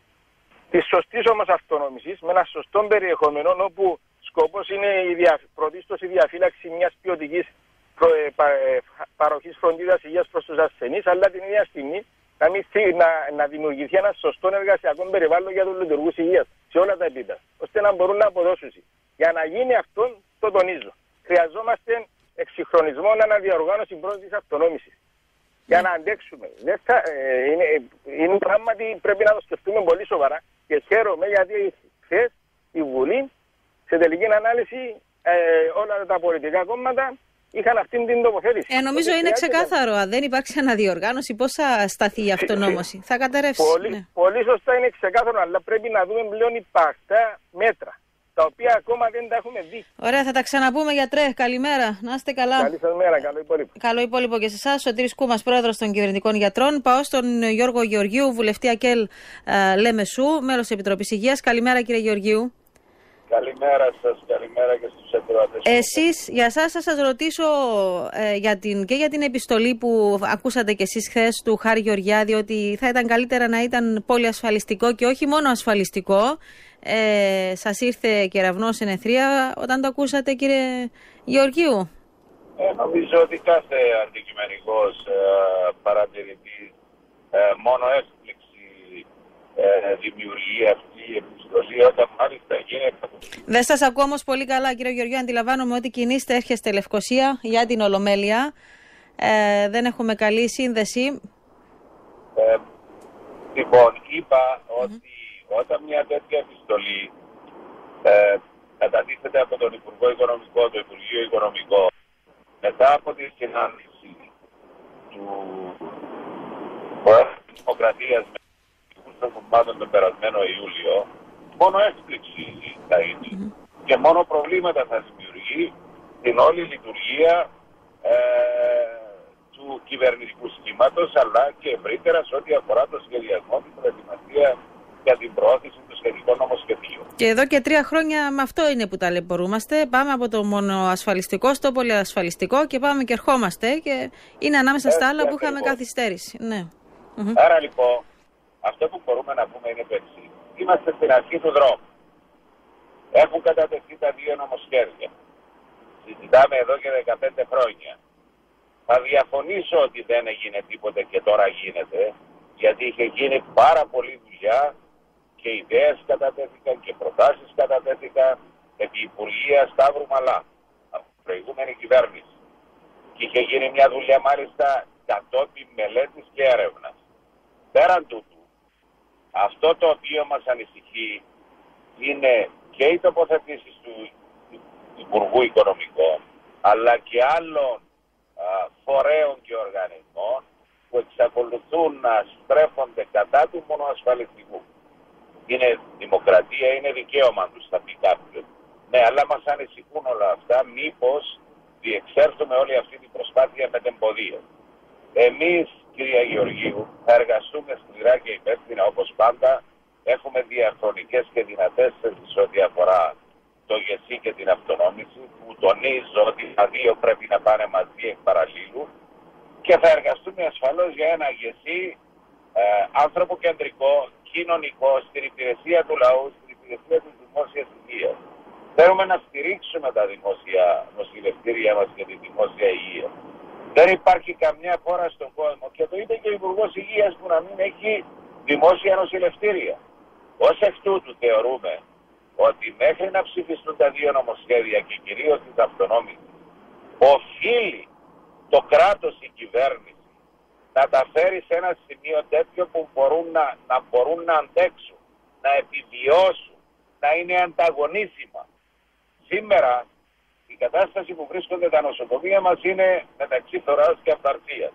της σωστής όμως αυτονόμησης, με ένα σωστό περιεχόμενο, όπου σκοπός είναι η δια, πρωτίστως η διαφύλαξη μιας ποιοτικής προ, ε, πα, ε, παροχής φροντίδας υγείας προς τους ασθενείς, αλλά την ίδια στιγμή να, μην, να, να δημιουργηθεί ένα σωστό εργασιακό περιβάλλον για τους λειτουργούς υγείας σε όλα τα επίπεδα, ώστε να μπορούν να αποδώσουν. Για να γίνει αυτό, το τονίζω. Χρειαζόμαστε εξυγχρονισμό, αναδιοργάνωση πρώτη της αυτονόμησης. Για να αντέξουμε. Δεν θα, ε, είναι, είναι πράγματι πρέπει να το σκεφτούμε πολύ σοβαρά και χαίρομαι γιατί χθες η Βουλή σε τελική ανάλυση ε, όλα τα πολιτικά κόμματα είχαν αυτήν την τοποθέτηση. Ε, νομίζω είναι ξεκάθαρο. Αν δεν υπάρξει αναδιοργάνωση, πώς θα σταθεί η αυτονόμωση? Θα καταρρεύσει. Πολύ, ναι. πολύ σωστά είναι ξεκάθαρο, αλλά πρέπει να δούμε πλέον υπαρκτά μέτρα, τα οποία ακόμα δεν τα έχουμε δει. Ωραία, θα τα ξαναπούμε, γιατρέ. Καλημέρα. Να είστε καλά. Καλή σας μέρα. Καλό υπόλοιπο. Καλό υπόλοιπο και σε εσάς. Σωτήρης Κούμας, πρόεδρος των κυβερνητικών γιατρών. Πάω στον Γιώργο Γεωργίου, βουλευτή ΑΚΕΛ ε, Λέμεσου, μέλος της Επιτροπής Υγείας. Καλημέρα, κύριε Γεωργίου. Καλημέρα σας, καλημέρα και στους ακροατές. Εσείς, για εσάς θα σας ρωτήσω ε, για την, και για την επιστολή που ακούσατε κι εσείς χθες του Χάρη Γεωργιάδη, ότι θα ήταν καλύτερα να ήταν πολυασφαλιστικό και όχι μόνο ασφαλιστικό. Ε, σας ήρθε κεραυνός ενεθρία όταν το ακούσατε, κύριε Γεωργίου? Ε, νομίζω ότι κάθε αντικειμενικός ε, παρατηρητής ε, μόνο έκπληξη ε, δημιουργεί αυτή η επιστολή, όταν μάλιστα γίνεται. Δεν σας ακούω όμως πολύ καλά, κύριε Γεωργίου. Αντιλαμβάνομαι ότι κινείστε, έρχεστε Λευκοσία για την Ολομέλεια. Ε, δεν έχουμε καλή σύνδεση. Ε, λοιπόν, είπα mm-hmm. ότι όταν μια τέτοια επιστολή ε, κατατίθεται από τον Υπουργό Οικονομικό, το Υπουργείο Οικονομικό, μετά από τη συνάντηση του Προέδρου της Δημοκρατίας με τους των κομμάτων τον περασμένο Ιούλιο, μόνο έκπληξη θα είναι mm-hmm. και μόνο προβλήματα θα δημιουργεί στην όλη λειτουργία ε, του κυβερνητικού σχήματος, αλλά και ευρύτερα σε ό,τι αφορά το σχεδιασμό, την προετοιμασία για την προώθηση του σχετικού νομοσχεδίου. Και εδώ και τρία χρόνια με αυτό είναι που ταλαιπωρούμαστε. Πάμε από το μονοασφαλιστικό στο πολυασφαλιστικό και πάμε και ερχόμαστε και είναι ανάμεσα Έτσι, στα άλλα που ακριβώς. είχαμε καθυστέρηση. Ναι. Άρα λοιπόν, αυτό που μπορούμε να πούμε είναι το εξής. Είμαστε στην αρχή του δρόμου. Έχουν κατατεθεί τα δύο νομοσχέδια. Συζητάμε εδώ και δεκαπέντε χρόνια. Θα διαφωνήσω ότι δεν έγινε τίποτε και τώρα γίνεται, γιατί είχε γίνει πάρα πολλή δουλειά και ιδέες κατατέθηκαν και προτάσεις κατατέθηκαν επί Υπουργεία Σταύρου Μαλά από την προηγούμενη κυβέρνηση. Και είχε γίνει μια δουλειά μάλιστα κατόπιν μελέτης και έρευνας. Πέραν τούτου, αυτό το οποίο μας ανησυχεί είναι και οι τοποθετήσεις του Υπουργού Οικονομικών, αλλά και άλλων α, φορέων και οργανισμών που εξακολουθούν να στρέφονται κατά του μονοασφαλιστικού. Είναι δημοκρατία, είναι δικαίωμα τους, θα πει κάποιος. Ναι, αλλά μας ανησυχούν όλα αυτά, μήπως διεξέλθουμε όλη αυτή την προσπάθεια με τεμποδία. Εμείς, κυρία Γεωργίου, θα εργαστούμε σκληρά και υπεύθυνα όπως πάντα. Έχουμε διαχρονικές και δυνατές θέσεις ό,τι αφορά το ΓΕΣΥ και την αυτονόμηση, που τονίζω ότι τα δύο πρέπει να πάνε μαζί εκ παραλλήλου, και θα εργαστούμε ασφαλώς για ένα ΓΕΣΥ ε, ανθρωποκεντρικό, κοινωνικό, στην υπηρεσία του λαού, στην υπηρεσία της δημόσιας υγείας. Θέλουμε να στηρίξουμε τα δημόσια νοσηλευτήρια μας και τη δημόσια υγεία. Δεν υπάρχει καμιά χώρα στον κόσμο, και το είπε και ο Υπουργός Υγείας, που να μην έχει δημόσια νοσηλευτήρια. Ως εκ τούτου θεωρούμε ότι μέχρι να ψηφιστούν τα δύο νομοσχέδια και κυρίως της αυτονόμησης, οφείλει το κράτος, η κυβέρνηση, να τα φέρει σε ένα σημείο τέτοιο που μπορούν να, να μπορούν να αντέξουν, να επιβιώσουν, να είναι ανταγωνίσιμα. Σήμερα η κατάσταση που βρίσκονται τα νοσοκομεία μας είναι μεταξύ θωράς και αυθαρσίας.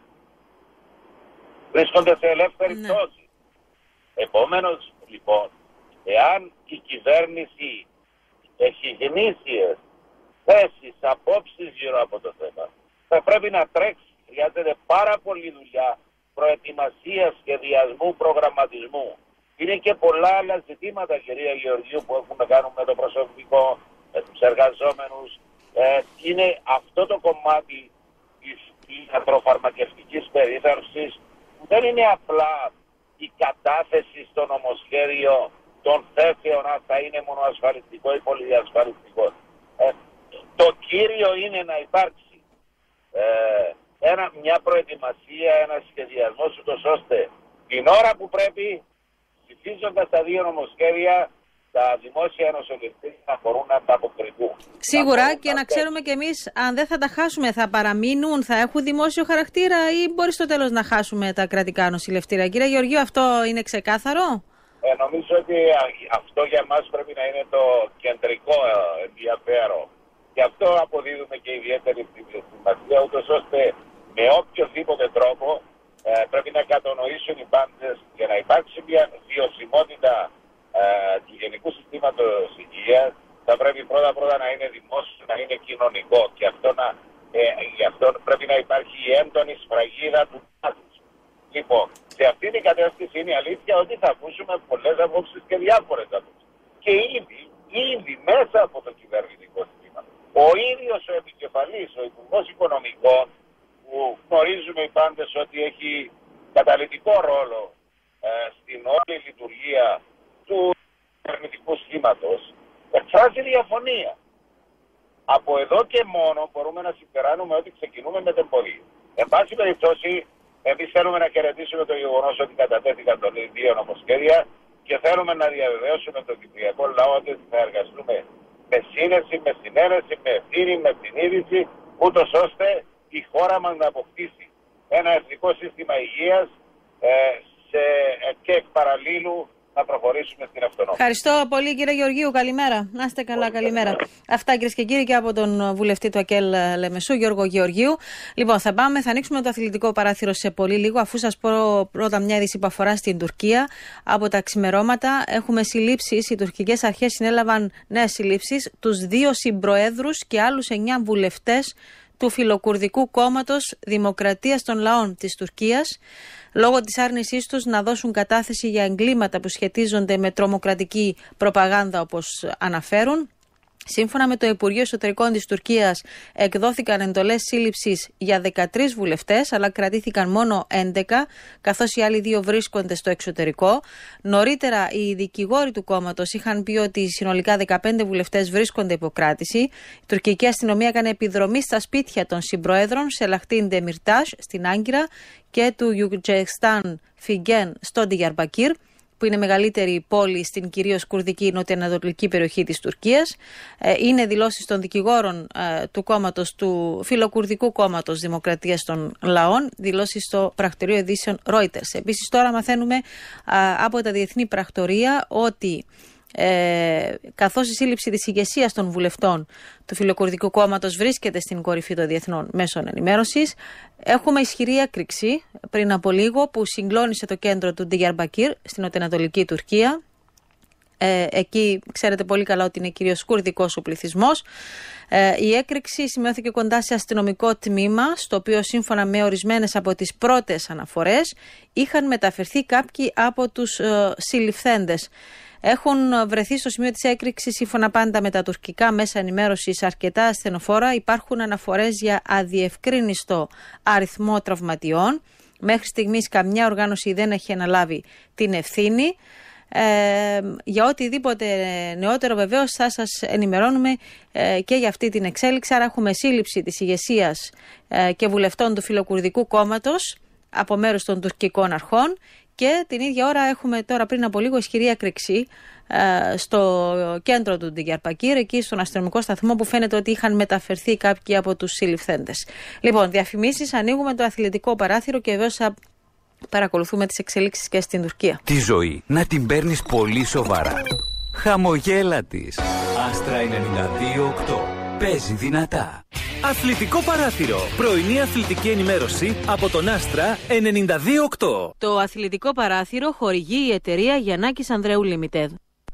Βρίσκονται σε ελεύθερη Ναι. πτώση. Επομένως, λοιπόν, εάν η κυβέρνηση έχει γνήσιες θέσεις, απόψεις γύρω από το θέμα, θα πρέπει να τρέξει. Χρειάζεται πάρα πολλή δουλειά προετοιμασίας, σχεδιασμού, προγραμματισμού. Είναι και πολλά άλλα ζητήματα, κυρία Γεωργίου, που έχουν να κάνουν με το προσωπικό, με τους εργαζόμενους. Ε, είναι αυτό το κομμάτι της ιατροφαρμακευτικής περίθαλψης, που δεν είναι απλά η κατάθεση στο νομοσχέδιο των θέσεων, αν θα είναι μονοασφαλιστικό ή πολυδιασφαλιστικό. Ε, το κύριο είναι να υπάρξει ε, ένα, μια προετοιμασία, ένα σχεδιασμός, ούτως ώστε την ώρα που πρέπει, ψηφίζοντας τα δύο νομοσχέδια, τα δημόσια νοσηλευτήρια να μπορούν να ανταποκριθούν. Σίγουρα, να και να, να ξέρουμε κι εμείς αν δεν θα τα χάσουμε, θα παραμείνουν, θα έχουν δημόσιο χαρακτήρα ή μπορεί στο τέλος να χάσουμε τα κρατικά νοσηλευτήρια. Κύριε Γεωργίου, αυτό είναι ξεκάθαρο? Ε, νομίζω ότι αυτό για μας πρέπει να είναι το κεντρικό ενδιαφέρον. Γι' αυτό αποδίδουμε και ιδιαίτερη σημασία, ούτως ώστε με οποιοδήποτε τρόπο ε, πρέπει να κατανοήσουν οι πάντες για να υπάρξει μια βιωσιμότητα ε, του γενικού συστήματος υγείας. Θα πρέπει πρώτα πρώτα να είναι δημόσιο, να είναι κοινωνικό, και αυτό, να, ε, γι' αυτό πρέπει να υπάρχει η έντονη σφραγίδα του κράτους. Λοιπόν, σε αυτή την κατεύθυνση είναι η αλήθεια ότι θα ακούσουμε πολλές απόψεις και διάφορες απόψεις. Και ήδη, ήδη μέσα από το κυβερνητικό σύστημα, ο ίδιος ο επικεφαλής, ο Υπουργός Οικονομικών, που γνωρίζουμε οι πάντες ότι έχει καταλυτικό ρόλο ε, στην όλη λειτουργία του κυβερνητικού σχήματος, εκφράζει διαφωνία. Από εδώ και μόνο μπορούμε να συμπεράνουμε ότι ξεκινούμε με τεμποδία. Εν πάση περιπτώσει, εμείς θέλουμε να χαιρετήσουμε το γεγονός ότι κατατέθηκαν τα δύο νομοσχέδια και θέλουμε να διαβεβαιώσουμε τον κυπριακό λαό ότι θα εργαστούμε με σύνεση, με συνένεση, με ευθύνη, με συνείδηση, ούτως ώστε η χώρα μας να αποκτήσει ένα εθνικό σύστημα υγείας ε, σε, και εκ παραλλήλου να προχωρήσουμε στην αυτονομία. Ευχαριστώ πολύ, κύριε Γεωργίου. Καλημέρα. Να είστε καλά, καλημέρα. καλημέρα. Αυτά, κυρίες και κύριοι, και από τον βουλευτή του ΑΚΕΛ Λεμεσού, Γιώργο Γεωργίου. Λοιπόν, θα πάμε, θα ανοίξουμε το αθλητικό παράθυρο σε πολύ λίγο, αφού σας πω πρώτα μια είδηση που αφορά στην Τουρκία. Από τα ξημερώματα έχουμε συλλήψεις. Οι τουρκικές αρχές συνέλαβαν νέες συλλήψεις, τους δύο συμπροέδρους και άλλους εννιά βουλευτές του Φιλοκουρδικού Κόμματος Δημοκρατίας των Λαών της Τουρκίας, λόγω της άρνησής τους να δώσουν κατάθεση για εγκλήματα που σχετίζονται με τρομοκρατική προπαγάνδα, όπως αναφέρουν. Σύμφωνα με το Υπουργείο Εσωτερικών της Τουρκίας, εκδόθηκαν εντολές σύλληψης για δεκατρείς βουλευτές, αλλά κρατήθηκαν μόνο έντεκα, καθώς οι άλλοι δύο βρίσκονται στο εξωτερικό. Νωρίτερα, οι δικηγόροι του κόμματος είχαν πει ότι συνολικά δεκαπέντε βουλευτές βρίσκονται υποκράτηση. Η τουρκική αστυνομία έκανε επιδρομή στα σπίτια των συμπροέδρων Σελαχτίν Ντεμιρτάζ στην Άγκυρα και του Γιουτζεκστάν Φιγγέν στο Ντιγιαρμπακύρ, που είναι μεγαλύτερη πόλη στην κυρίως κουρδική νοτιοανατολική περιοχή της Τουρκίας. Ε, είναι δηλώσεις των δικηγόρων ε, του κόμματος, του Φιλοκουρδικού Κόμματος Δημοκρατίας των Λαών, δηλώσεις στο πρακτορείο ειδήσεων Reuters. Επίσης, τώρα μαθαίνουμε ε, από τα διεθνή πρακτορεία ότι Ε, καθώς η σύλληψη της ηγεσίας των βουλευτών του Φιλοκουρδικού Κόμματος βρίσκεται στην κορυφή των διεθνών μέσων ενημέρωσης, έχουμε ισχυρή έκρηξη πριν από λίγο που συγκλώνησε το κέντρο του Ντιγιαρμπακύρ στην νοτιοανατολική Τουρκία. Ε, εκεί ξέρετε πολύ καλά ότι είναι κυρίως κουρδικός ο πληθυσμός. Ε, η έκρηξη σημειώθηκε κοντά σε αστυνομικό τμήμα, στο οποίο σύμφωνα με ορισμένες από τις πρώτες αναφορές είχαν μεταφερθεί κάποιοι από τους ε, συλληφθέντες. Έχουν βρεθεί στο σημείο της έκρηξης, σύμφωνα πάντα με τα τουρκικά μέσα ενημέρωσης, αρκετά ασθενοφόρα. Υπάρχουν αναφορές για αδιευκρίνιστο αριθμό τραυματιών. Μέχρι στιγμής καμιά οργάνωση δεν έχει αναλάβει την ευθύνη. Ε, για οτιδήποτε νεότερο βεβαίως θα σας ενημερώνουμε ε, και για αυτή την εξέλιξη. Άρα έχουμε σύλληψη της ηγεσίας ε, και βουλευτών του Φιλοκουρδικού Κόμματος από μέρους των τουρκικών αρχών. Και την ίδια ώρα έχουμε τώρα πριν από λίγο ισχυρή έκρηξη ε, στο κέντρο του Ντιγιαρμπακύρ, εκεί στον αστυνομικό σταθμό που φαίνεται ότι είχαν μεταφερθεί κάποιοι από τους συλληφθέντες. Λοιπόν, διαφημίσεις, ανοίγουμε το αθλητικό παράθυρο και βέβαια θα παρακολουθούμε τις εξελίξεις και στην Τουρκία. Τη ζωή να την παίρνεις πολύ σοβαρά. Χαμογέλα της. Άστρα ενενήντα δύο οκτώ. Παίζει δυνατά. Αθλητικό παράθυρο. Πρωινή αθλητική ενημέρωση από τον Άστρα ενενήντα δύο οκτώ. Το αθλητικό παράθυρο χορηγεί η εταιρεία Γιαννάκης Ανδρέου Limited.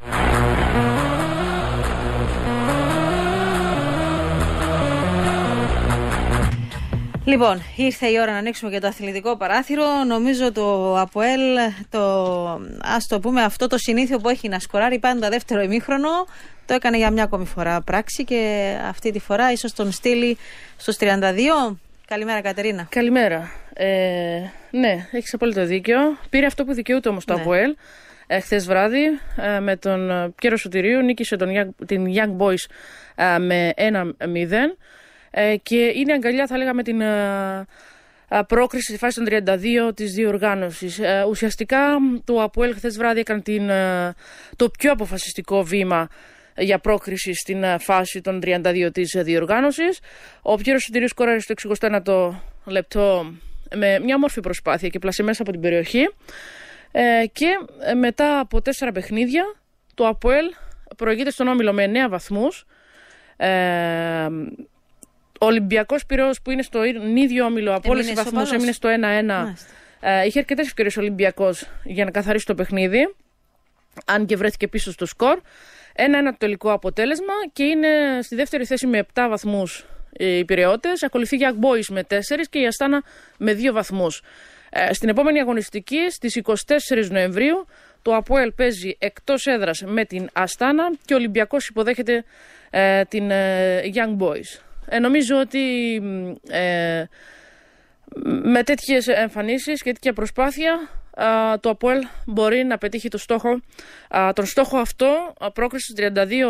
Λοιπόν, ήρθε η ώρα να ανοίξουμε και το αθλητικό παράθυρο. Νομίζω το ΑΠΟΕΛ, το, ας το πούμε, αυτό το συνήθειο που έχει να σκοράρει πάντα δεύτερο ημίχρονο, το έκανε για μια ακόμη φορά πράξη και αυτή τη φορά ίσως τον στείλει στους τριάντα δύο. Καλημέρα, Κατερίνα. Καλημέρα. Ε, ναι, έχεις απόλυτο δίκιο. Πήρε αυτό που δικαιούται όμως το ναι. ΑΠΟΕΛ. Ε, χθες βράδυ ε, με τον Πιέρο Σωτηρίου νίκησε τον, την Young Boys ε, με ένα μηδέν. Ε, και είναι αγκαλιά, θα λέγαμε, την ε, πρόκριση στη φάση των τριάντα δύο της διοργάνωσης. Ε, ουσιαστικά το ΑΠΟΕΛ χθες βράδυ έκανε την, ε, το πιο αποφασιστικό βήμα για πρόκριση στην ε, φάση των τριάντα δύο της διοργάνωσης. Ο Πιέρος Σωτηρίου σκόραρε στο εξηκοστό ένατο λεπτό με μια όμορφη προσπάθεια και πλασέ μέσα από την περιοχή. Ε, και ε, μετά από τέσσερα παιχνίδια το ΑΠΟΕΛ προηγείται στον όμιλο με εννέα βαθμούς. Ε, Ο Ολυμπιακός Πειραιώς, που είναι στον ίδιο όμιλο από όλες τις βαθμούς, έμεινε στο ένα ένα. Ε, είχε αρκετές ευκαιρίες ο Ολυμπιακός για να καθαρίσει το παιχνίδι, αν και βρέθηκε πίσω στο σκορ. ένα ένα το τελικό αποτέλεσμα και είναι στη δεύτερη θέση με επτά βαθμούς οι Πειραιώτες. Ακολουθεί η Young Boys με τέσσερα και η Αστάνα με δύο βαθμούς. Ε, στην επόμενη αγωνιστική, στις εικοστή τέταρτη Νοεμβρίου, το ΑΠΟΕΛ παίζει εκτός έδρας με την Αστάνα και ο Ολυμπιακός υποδέχεται ε, την ε, Young Boys. Ε, νομίζω ότι ε, με τέτοιες εμφανίσεις και τέτοια προσπάθεια α, το ΑΠΟΕΛ μπορεί να πετύχει το στόχο, α, τον στόχο αυτό πρόκριση στους τριάντα δύο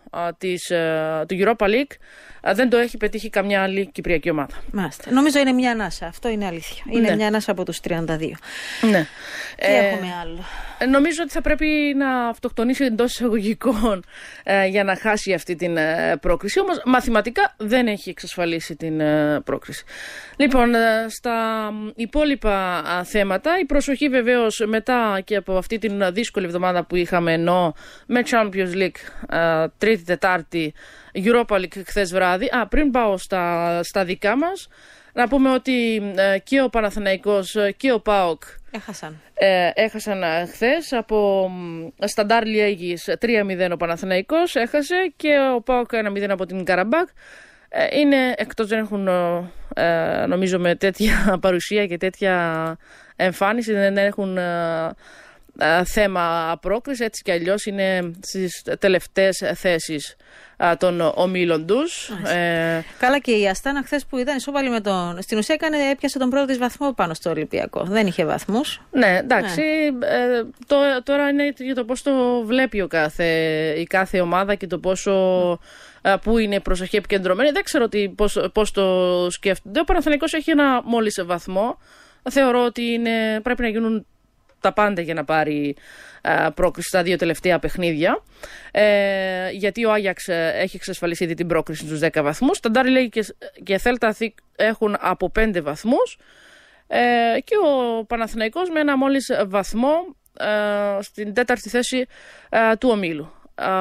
α, της, α, του Europa League α, δεν το έχει πετύχει καμιά άλλη κυπριακή ομάδα. Μάλιστα. Νομίζω είναι μια ανάσα. Αυτό είναι αλήθεια. Είναι Ναι. μια ανάσα από τους τριάντα δύο. Ναι. Τι Ε, έχουμε άλλο? Νομίζω ότι θα πρέπει να αυτοκτονήσει εντός εισαγωγικών ε, για να χάσει αυτή την ε, πρόκριση. Όμως μαθηματικά δεν έχει εξασφαλίσει την ε, πρόκριση. Λοιπόν, ε, στα υπόλοιπα α, θέματα, η προσοχή βεβαίως μετά και από αυτή την δύσκολη εβδομάδα που είχαμε, ενώ με Champions League ε, Τρίτη, Τετάρτη, Europa League χθες βράδυ. Α, πριν πάω στα, στα δικά μας, να πούμε ότι ε, και ο Παναθηναϊκός και ο ΠΑΟΚ Έχασαν. Ε, έχασαν χθες από Σταντάρ Λιέγης τρία μηδέν ο Παναθηναϊκός έχασε και ο ΠΑΟΚ ένα μηδέν από την Καραμπάκ. Ε, είναι εκτός, δεν έχουν ε, νομίζω με τέτοια παρουσία και τέτοια εμφάνιση, δεν έχουν ε, ε, θέμα πρόκριση, έτσι κι αλλιώς είναι στις τελευταίες θέσεις ε, των ομίλων τους. Ε, Καλά, και η Αστάνα χθες που ήταν ισόπαλη με τον. Στην ουσία έκανε, έπιασε τον πρώτο της βαθμό πάνω στο Ολυμπιακό. Δεν είχε βαθμούς. Ναι, εντάξει. Ε, το, τώρα είναι για το πώς το βλέπει ο κάθε, η κάθε ομάδα και το πόσο. Mm. Πού είναι η προσοχή επικεντρωμένη. Δεν ξέρω τι, πώς, πώς το σκέφτονται. Ο Παναθηναϊκός έχει ένα μόλις βαθμό. Θεωρώ ότι είναι, πρέπει να γίνουν τα πάντα για να πάρει α, πρόκριση στα δύο τελευταία παιχνίδια. Ε, γιατί ο Άγιαξ έχει εξασφαλίσει ήδη την πρόκριση στους δέκα βαθμούς. Τα Ντάρι λέει και, και Θέλτα έχουν από πέντε βαθμούς. Ε, και ο Παναθηναϊκός με ένα μόλις βαθμό ε, στην τέταρτη θέση ε, του ομίλου. Ε,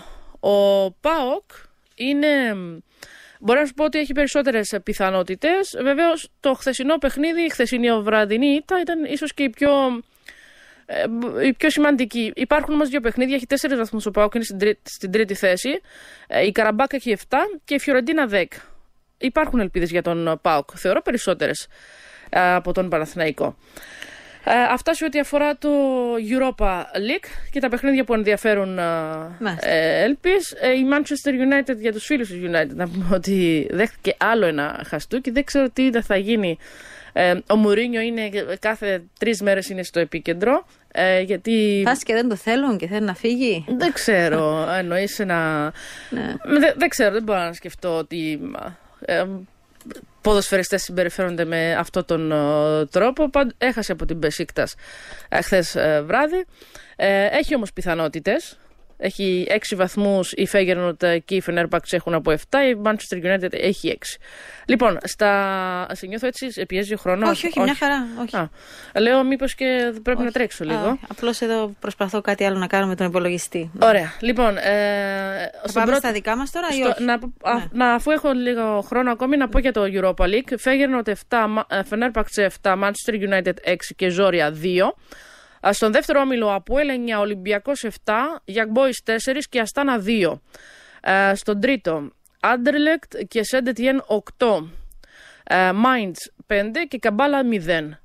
ο ΠΑΟΚ είναι, μπορώ να σου πω ότι έχει περισσότερες πιθανότητες. Βεβαίως το χθεσινό παιχνίδι, η χθεσινή βραδινή ήττα ήταν ίσως και η πιο, ε, η πιο σημαντική. Υπάρχουν όμως δύο παιχνίδια, έχει τέσσερις βαθμούς ο ΠΑΟΚ, είναι στην, τρί, στην τρίτη θέση. Ε, η Καραμπάκα έχει επτά και η Φιωρεντίνα δέκα. Υπάρχουν ελπίδες για τον ΠΑΟΚ, θεωρώ περισσότερες ε, από τον Παναθηναϊκό. Ε, αυτά σε ό,τι αφορά το Europa League και τα παιχνίδια που ενδιαφέρουν ε, Ελπίς. Ε, η Manchester United, για τους φίλους του United, να πούμε ότι δέχτηκε άλλο ένα χαστούκι. Δεν ξέρω τι θα γίνει. Ε, ο Μουρίνιο είναι κάθε τρεις μέρες είναι στο επίκεντρο. Ε, γιατί... Πας και δεν το θέλουν και θέλουν να φύγει. Δεν ξέρω. Εννοείς να... ναι. δεν, δεν ξέρω, δεν μπορώ να σκεφτώ ότι... Ε, ποδοσφαιριστές συμπεριφέρονται με αυτόν τον uh, τρόπο. Έχασε από την Μπεσίκτας uh, χθες uh, βράδυ. Ε, έχει όμως πιθανότητες. Έχει έξι βαθμούς, η Φέγερνοτ και η Φενέρμπαξ έχουν από επτά, η Manchester United έχει έξι. Λοιπόν, στα... σε νιώθω έτσι, πιέζει ο χρόνος. Όχι, όχι, μια χαρά. Όχι. Α, λέω μήπως και πρέπει όχι. να τρέξω λίγο. Α, απλώς εδώ προσπαθώ κάτι άλλο να κάνω με τον υπολογιστή. Ωραία. Λοιπόν, ε, θα πάμε πρώτο... στα δικά μας τώρα στο... ή όχι? Να, α, ναι. να, αφού έχω λίγο χρόνο ακόμη, να πω για το Europa League. Φέγερνοτ επτά, Φενέρμπαξ επτά, Manchester United έξι και Ζόρια δύο. Στον δεύτερο όμιλο Αποέλ εννιά, Ολυμπιακός επτά, Young Boys τέσσερα και Αστάνα δύο. Ε, στον τρίτο Άντερλεκτ και Σεντετιέν οκτώ, ε, Mainz πέντε και Καμπάλα μηδέν.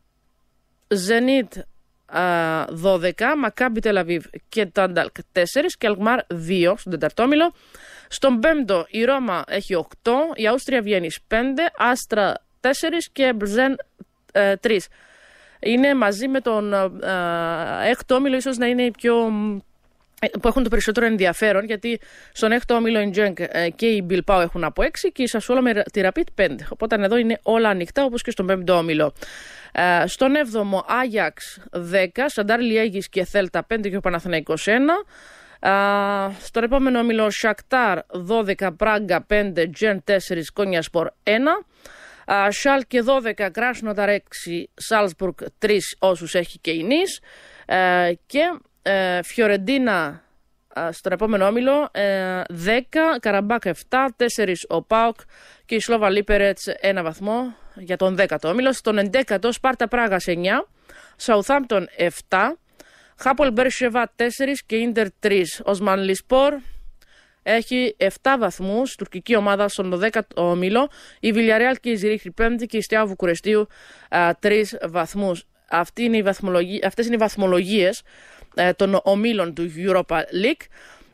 Ζενίτ ε, δώδεκα, Μακάμπι Τελαβίβ και Τάνταλκ τέσσερα και Αλκμάρ δύο στον τέταρτο όμιλο. Στον πέμπτο η Ρώμα έχει οκτώ, η Αούστρια Βιέννης πέντε, Άστρα τέσσερα και Μπρζέν ε, τρία. Είναι μαζί με τον ε, έκτο όμιλο, ίσως να είναι οι πιο, που έχουν το περισσότερο ενδιαφέρον, γιατί στον έκτο όμιλο η Τζένκ ε, και η Μπιλπάο έχουν από έξι και η Σασουόλο με τη Ραπίτ πέντε. Οπότε εδώ είναι όλα ανοιχτά, όπως και στον πέμπτο όμιλο. Ε, στον έβδομο Άγιαξ δέκα, Σταντάρ Λιέγης και Θέλτα πέντε και ο Παναθηναϊκός ένα. Uh, στον επόμενο όμιλο Σακτάρ δώδεκα, Πράγκα πέντε, Τζεν τέσσερα, Κόνιασπορ ένα. Σάλκε δώδεκα, Κράσνοδαρ έξι, Σάλσμπουργκ τρία όσους έχει και η Νις. Uh, και uh, Φιωρεντίνα uh, στον επόμενο όμιλο uh, δέκα, Καραμπάκ επτά, τέσσερα ο ΠΑΟΚ και η Σλόβα Λίπερετς ένα βαθμό για τον δέκατο όμιλο. Στον εντέκατο Σπάρτα Πράγας εννιά, Σαουθάμπτον επτά, Χάπολ Μπέρσεβα τέσσερα και Ίντερ τρία. Οσμαν Λισπόρ έχει επτά βαθμούς, τουρκική ομάδα στον δέκατο όμιλο. Η Βιλιαρεάλ και η Ζηρίχη πέμπτη και η Στιάου Βουκουρεστίου τρία βαθμούς. Αυτή είναι η βαθμολογία, αυτές είναι οι βαθμολογίες α, των ομίλων του Europa League.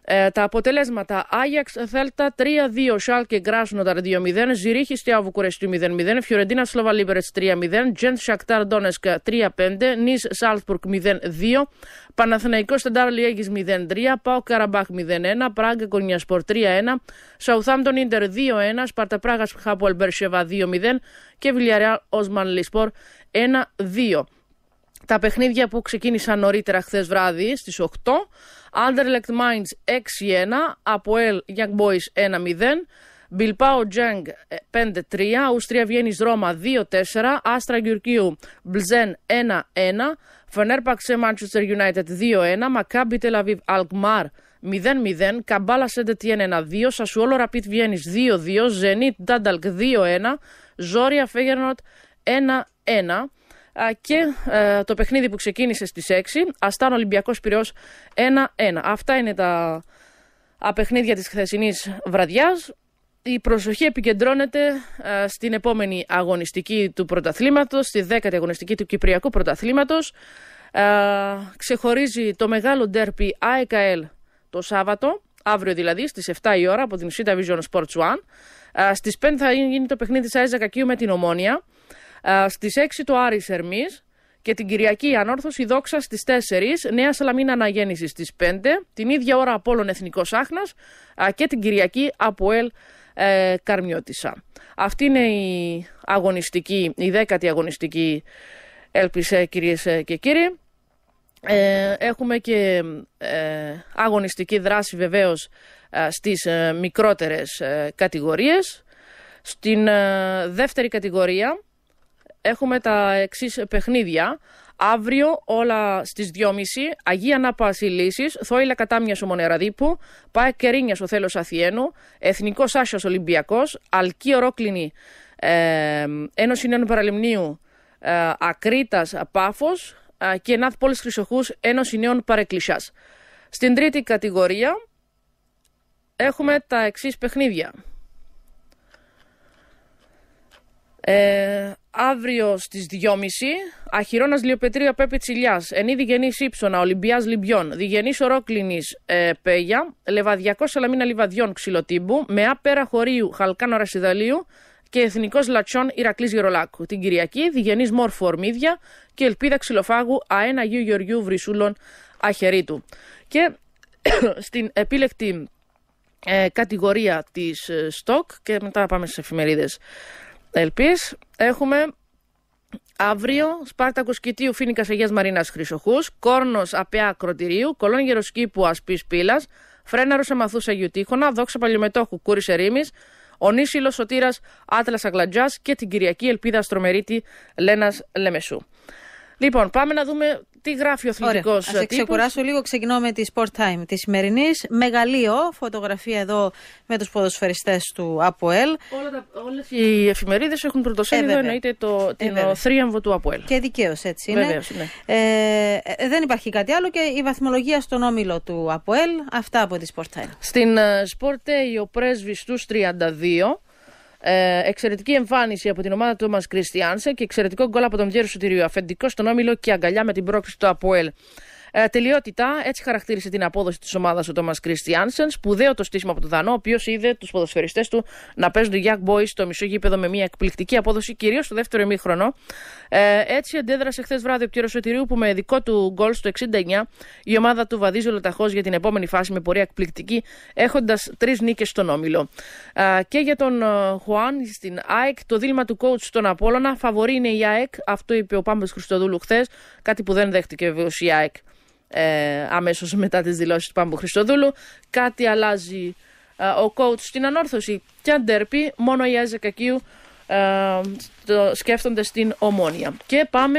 Ε, τα αποτελέσματα: Άγιαξ Θέλτα τρία δύο, Σάλκε Γκράσνονταρ δύο μηδέν, Ζηρίχη Στιάου Βουκουρεστίου μηδέν μηδέν, Φιωρεντίνα Σλόβα Λίμπερετς τρία μηδέν, Τζεντ Σακτάρ Ντόνεσκ τρία πέντε, Νις Σάλτσμπουργκ μηδέν δύο, Παναθηναϊκός Σταντάρ Λιέγης μηδέν τρία, Πάο Καραμπάχ μηδέν ένα, Πράγκα Κονιασπορ τρία ένα, Σαουθάμπτον Ίντερ δύο ένα, Σπάρτα Πράγας Χάπουελ Μπερσεβά δύο μηδέν και Βιλιαρεάλ Οσμαν Λισπορ ένα δύο. Τα παιχνίδια που ξεκίνησαν νωρίτερα χθες βράδυ στις οκτώ. Anderlecht Mainz έξι ένα, Αποέλ Young Boys ένα μηδέν, Bilbao Τζενγκ πέντε τρία, Αουστρία Βιέννης Ρώμα δύο τέσσερα, Άστρα Γκιουρκίου Μπλζέν ένα ένα, Φενέρπαξε Manchester United δύο ένα, Μακάμπι Τελαβίβ Αλκμάρ μηδέν μηδέν, Καμπάλα Σεντετιέν ένα δύο, Σασουόλο Ραπίτ Βιέννης δύο δύο, Ζενίτ Ντάνταλκ δύο ένα, Ζόρια Φέγερνοτ ένα ένα. Και ε, το παιχνίδι που ξεκίνησε στις έξι, Αστάν Ολυμπιακός Πειραιώς ένα ένα. Αυτά είναι τα α, παιχνίδια της χθεσινής βραδιάς. Η προσοχή επικεντρώνεται ε, στην επόμενη αγωνιστική του πρωταθλήματος, στη δέκατη αγωνιστική του Κυπριακού πρωταθλήματος. Ε, ξεχωρίζει το μεγάλο ντέρπι ΑΕΚΑΕΛ το Σάββατο, αύριο δηλαδή στις επτά η ώρα από την Σίτα Vision Sports One. Ε, στις πέντε θα γίνει το παιχνίδι της ΑΕΣ Κακίου με την Ομόνια. Uh, στις έξι το Άρης Ερμής και την Κυριακή η Ανόρθωση Δόξα στις τέσσερις, Νέα Σαλαμίνα Αναγέννηση στις πέντε, την ίδια ώρα Απόλλων Εθνικός Άχνας uh, και την Κυριακή Αποέλ uh, Καρμιώτισσα. Αυτή είναι η αγωνιστική, η δέκατη αγωνιστική, έλπισε κυρίες και κύριοι. Ε, έχουμε και ε, αγωνιστική δράση βεβαίως ε, στις ε, μικρότερες ε, κατηγορίες. Στην ε, δεύτερη κατηγορία έχουμε τα εξής παιχνίδια. Αύριο όλα στις δυόμιση, Αγία Νάπα Ασυλήσης, Θόηλα Κατάμιας ο Μονεραδίπου, Πάε Κερίνιας ο Θέλος Αθιένου, Εθνικός Άσιος Ολυμπιακός, Αλκή Ορόκλινη ε, Ένωση Νέων Παραλιμνίου ε, Ακρίτας Πάφος ε, και Ναθ Πόλης Χρυσοχούς Ένωση Νέων Παρεκκλησιάς. Στην τρίτη κατηγορία έχουμε τα εξής παιχνίδια. Ε, αύριο στις δυόμιση, Αχυρώνας Λιοπετρίου Πέπη Τσιλιάς, Ενίδη Γενής Ήψονα, Ολυμπιάς Λιμπιών, Διγενής Ορόκλινης ε, Πέγια, Λεβαδιακός Σαλαμίνα Λιβαδιών Ξυλοτύμπου, Μεά Πέρα Χωρίου Χαλκάνο Ρασιδαλίου και Εθνικός Λατσιών Ηρακλής Γερολάκου. Την Κυριακή, Διγενής Μόρφου Ορμίδια και Ελπίδα Ξυλοφάγου ΑΕΝ Αγίου Γεωργιού Βρυσούλων Αχερίτου. Και στην επίλεκτη ε, κατηγορία της ε, ΣΤΟΚ, και μετά πάμε στις εφημερίδες Ελπίς, έχουμε αύριο Σπάρτακος Κητίου Φοίνικας Αγίας Μαρίνας Χρυσοχούς, Κόρνος Απεά Κροτηρίου, Κολόν Γεροσκήπου Ασπής Πύλας, Φρέναρος Αμαθούς Αγίου Τείχωνα, Δόξα Παλιομετόχου Κούρης Ερήμης, Ονίσιλος Σωτήρας Άτλας Αγλαντζάς και την Κυριακή Ελπίδα Αστρομερίτη Λένας Λεμεσού. Λοιπόν, πάμε να δούμε τι γράφει ο αθλητικός τύπος. Ας ξεκουράσω λίγο, ξεκινώ με τη Sport Time της σημερινής. Μεγαλείο, φωτογραφία εδώ με τους ποδοσφαιριστές του ΑΠΟΕΛ. Όλα τα, όλες οι εφημερίδες έχουν πρωτοσέλιδο, ε, εννοείται το, την ε, θρίαμβο του ΑΠΟΕΛ. Και δικαίως έτσι είναι. Βεβαίως, ναι. ε, δεν υπάρχει κάτι άλλο και η βαθμολογία στον όμιλο του ΑΠΟΕΛ. Αυτά από τη Sport Time. Στην uh, Sport Day ο πρέσβης στους τριάντα δύο. Ε, εξαιρετική εμφάνιση από την ομάδα του Τόμας Κριστιάνσεν και εξαιρετικό γκολ από τον Βιέρο Σωτηρίου. Αφεντικό στον όμιλο και αγκαλιά με την πρόκληση του ΑΠΟΕΛ. Ε, τελειότητα, έτσι χαρακτήρισε την απόδοση της ομάδας ο Τόμας Κριστιάνσεν. Σπουδαίο το στήσιμο από τον Δανό, ο οποίος είδε τους ποδοσφαιριστές του να παίζουν το Young Boys στο μισό γήπεδο με μια εκπληκτική απόδοση, κυρίως στο δεύτερο ημίχρονο. Ε, έτσι αντέδρασε χθες βράδυ ο Βιέρο Σωτηρίου που με δικό του γκολ στο εξήντα εννιά η ομάδα του βαδίζει ολοταχώς για την επόμενη φάση με πορεία εκπληκτική, έχοντας τρεις νίκες στον όμιλο. Ε, και για τον Χουάν στην ΑΕΚ, το δίλημμα του coach στον Απόλλωνα, φαβορί είναι η ΑΕΚ, αυτό είπε ο Πάμπος Χριστοδούλου χθες, κάτι που δεν δέχτηκε βεβαίως η ΑΕΚ. Ε, αμέσως μετά τις δηλώσεις του Πάμπου Χριστοδούλου. Κάτι αλλάζει ε, ο coach στην Ανόρθωση και αντέρπει, μόνο οι Άζε Κακίου ε, το σκέφτονται στην Ομόνια. Και πάμε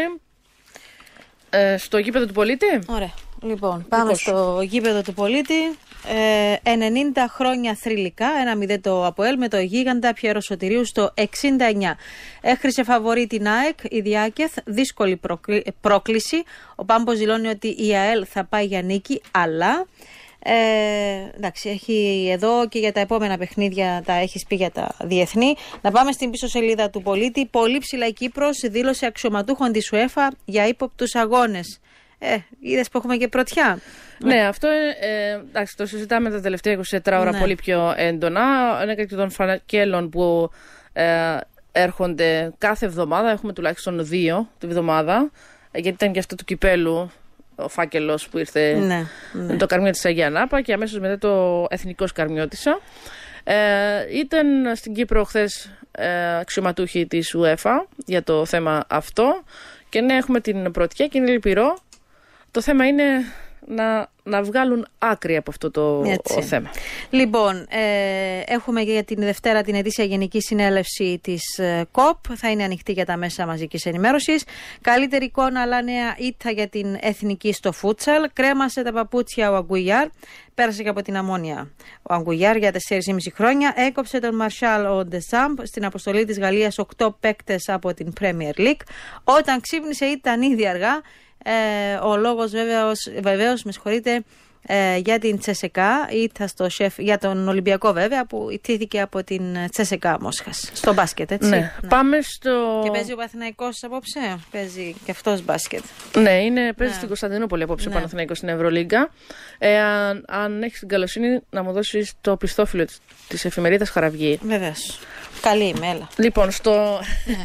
ε, στο γήπεδο του Πολίτη. Ωραία. Λοιπόν, πάμε λοιπόν στο γήπεδο του Πολίτη. Ε, ενενήντα χρόνια θρυλικά, ένα μηδέν το ΑΠΟΕΛ με το γίγαντα Πιέρο Σωτηρίου στο εξήντα εννιά. Έχρισε φαβορί την ΑΕΚ, η Διάκεθ, δύσκολη πρόκληση. Ο Πάμπος δηλώνει ότι η ΑΕΛ θα πάει για νίκη, αλλά ε, εντάξει, έχει εδώ και για τα επόμενα παιχνίδια τα έχεις πει για τα διεθνή. Να πάμε στην πίσω σελίδα του Πολίτη. Πολύ ψηλά η Κύπρος, δήλωσε αξιωματούχων της UEFA για ύποπτους αγώνες. Ε, είδες που έχουμε και πρωτιά. Ναι, αυτό ε, εντάξει, το συζητάμε τα τελευταία είκοσι τέσσερις ώρα ναι. πολύ πιο έντονα. Είναι και των φακέλων που ε, έρχονται κάθε εβδομάδα. Έχουμε τουλάχιστον δύο τη βδομάδα. Γιατί ήταν και αυτό του κυπέλου ο φάκελος που ήρθε ναι, ναι. το καρμίο της Αγία Νάπα και αμέσως μετά το εθνικό σκαρμιώτισσα. Ε, ήταν στην Κύπρο χθες ε, αξιωματούχοι της UEFA για το θέμα αυτό και ναι, έχουμε την πρωτιά και είναι λυπηρό. Το θέμα είναι να, να βγάλουν άκρη από αυτό το θέμα. Λοιπόν, ε, έχουμε και για την Δευτέρα την ετήσια Γενική Συνέλευση της ε, ΚΟΠ. Θα είναι ανοιχτή για τα μέσα μαζικής ενημέρωσης. Καλύτερη εικόνα, αλλά νέα ήττα για την εθνική στο φούτσαλ. Κρέμασε τα παπούτσια ο Αγκουγιάρ. Πέρασε και από την Αμμόνια ο Αγκουγιάρ για τέσσερα και μισό χρόνια. Έκοψε τον Μαρσάλ ο Ντεσάμπ στην αποστολή της Γαλλίας οκτώ παίκτες από την Premier League. Όταν ξύπνησε ήταν ήδη αργά. Ε, ο λόγος βέβαιος, βεβαίως με συγχωρείτε, ε, για την Τσέσεκα ή στο σεφ, για τον Ολυμπιακό βέβαια που ιτήθηκε από την Τσέσεκα Μόσχας στο μπάσκετ, έτσι. Ναι. Ναι. Πάμε στο... Και παίζει ο Παναθηναϊκός απόψε, παίζει και αυτός μπάσκετ. Ναι, είναι, παίζει ναι. στην Κωνσταντινούπολη απόψε ναι. ο Παναθηναϊκός στην Ευρωλίγκα. Ε, αν, αν έχεις την καλοσύνη να μου δώσεις το πιστόφυλλο της, της εφημερίδας Χαραυγή. Βεβαίως. Καλή είμαι, έλα. Λοιπόν, στο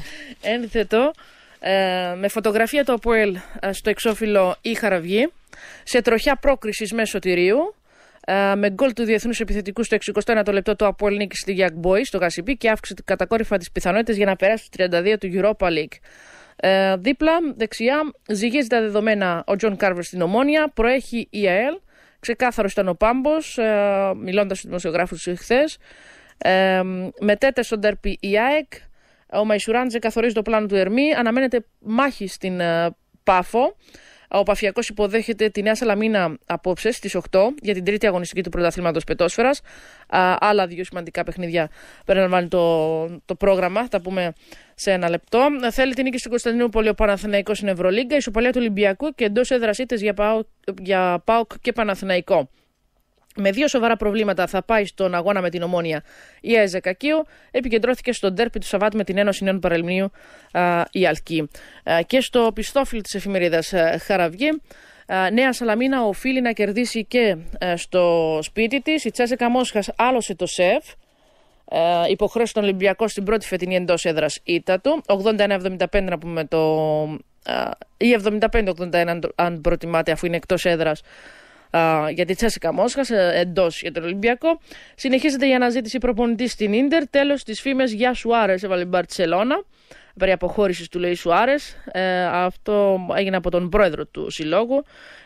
ένθετο Ε, με φωτογραφία του ΑΠΟΕΛ ε, στο εξώφυλλο η Χαραυγή, σε τροχιά πρόκρισης μέσω τυρίου, ε, με γκολ του διεθνούς επιθετικού στο εξηκοστό ένατο λεπτό του ΑΠΟΕΛ νίκη στη Young Boys στο Γασιπί και αύξησε κατακόρυφα τις πιθανότητες για να περάσει στις τριάντα δύο του Europa League. Ε, δίπλα, δεξιά, ζυγίζει τα δεδομένα ο Τζον Κάρβερ στην Ομόνια, προέχει η ΑΕΛ, ξεκάθαρος ήταν ο Πάμπος, ε, μιλώντας στους δημοσιογράφους χθες, ε, μετέτε στο ντέρπι η ΑΕΚ. Ο Μαϊσουράντζε καθορίζει το πλάνο του Ερμή. Αναμένεται μάχη στην uh, Πάφο. Ο Παφιακός υποδέχεται τη Νέα Σαλαμίνα απόψε στις οκτώ για την τρίτη αγωνιστική του πρωταθλήματος πετόσφαιρας. Uh, άλλα δύο σημαντικά παιχνίδια περιλαμβάνει το, το πρόγραμμα. Θα τα πούμε σε ένα λεπτό. Θέλει την νίκη στην Κωνσταντινούπολη ο Παναθηναϊκός στην Ευρωλίγκα. Ισοπαλία του Ολυμπιακού και εντός έδρας ήττες για, για ΠΑΟΚ και Παναθηναϊκό. Με δύο σοβαρά προβλήματα θα πάει στον αγώνα με την Ομόνια η ΑΕΣ Κακίου. Επικεντρώθηκε στο ντέρπι του Σαββάτου με την Ένωση Νέων Παραλιμνίου α, η Αλκή. Α, και στο πιστόφυλλο της εφημερίδας α, Χαραυγή, α, Νέα Σαλαμίνα οφείλει να κερδίσει και α, στο σπίτι της. Η Τσέσεκα Μόσχας άλωσε το ΣΕΦ. Uh, υποχρέωσε τον Ολυμπιακό στην πρώτη φετινή εντός έδρας ήττα του. ογδόντα ένα εβδομήντα πέντε να πούμε το. Uh, ή εβδομήντα πέντε ογδόντα ένα αν προτιμάτε, αφού είναι εκτός έδρας. Uh, για τη Τσέσεκα Μόσχας, εντός για τον Ολυμπιακό. Συνεχίζεται η αναζήτηση προπονητή στην Ίντερ. Τέλος, τις φήμες για Σουάρες έβαλε η Μπαρτσελώνα περί αποχώρησης του Λουίς Σουάρες. Ε, αυτό έγινε από τον πρόεδρο του συλλόγου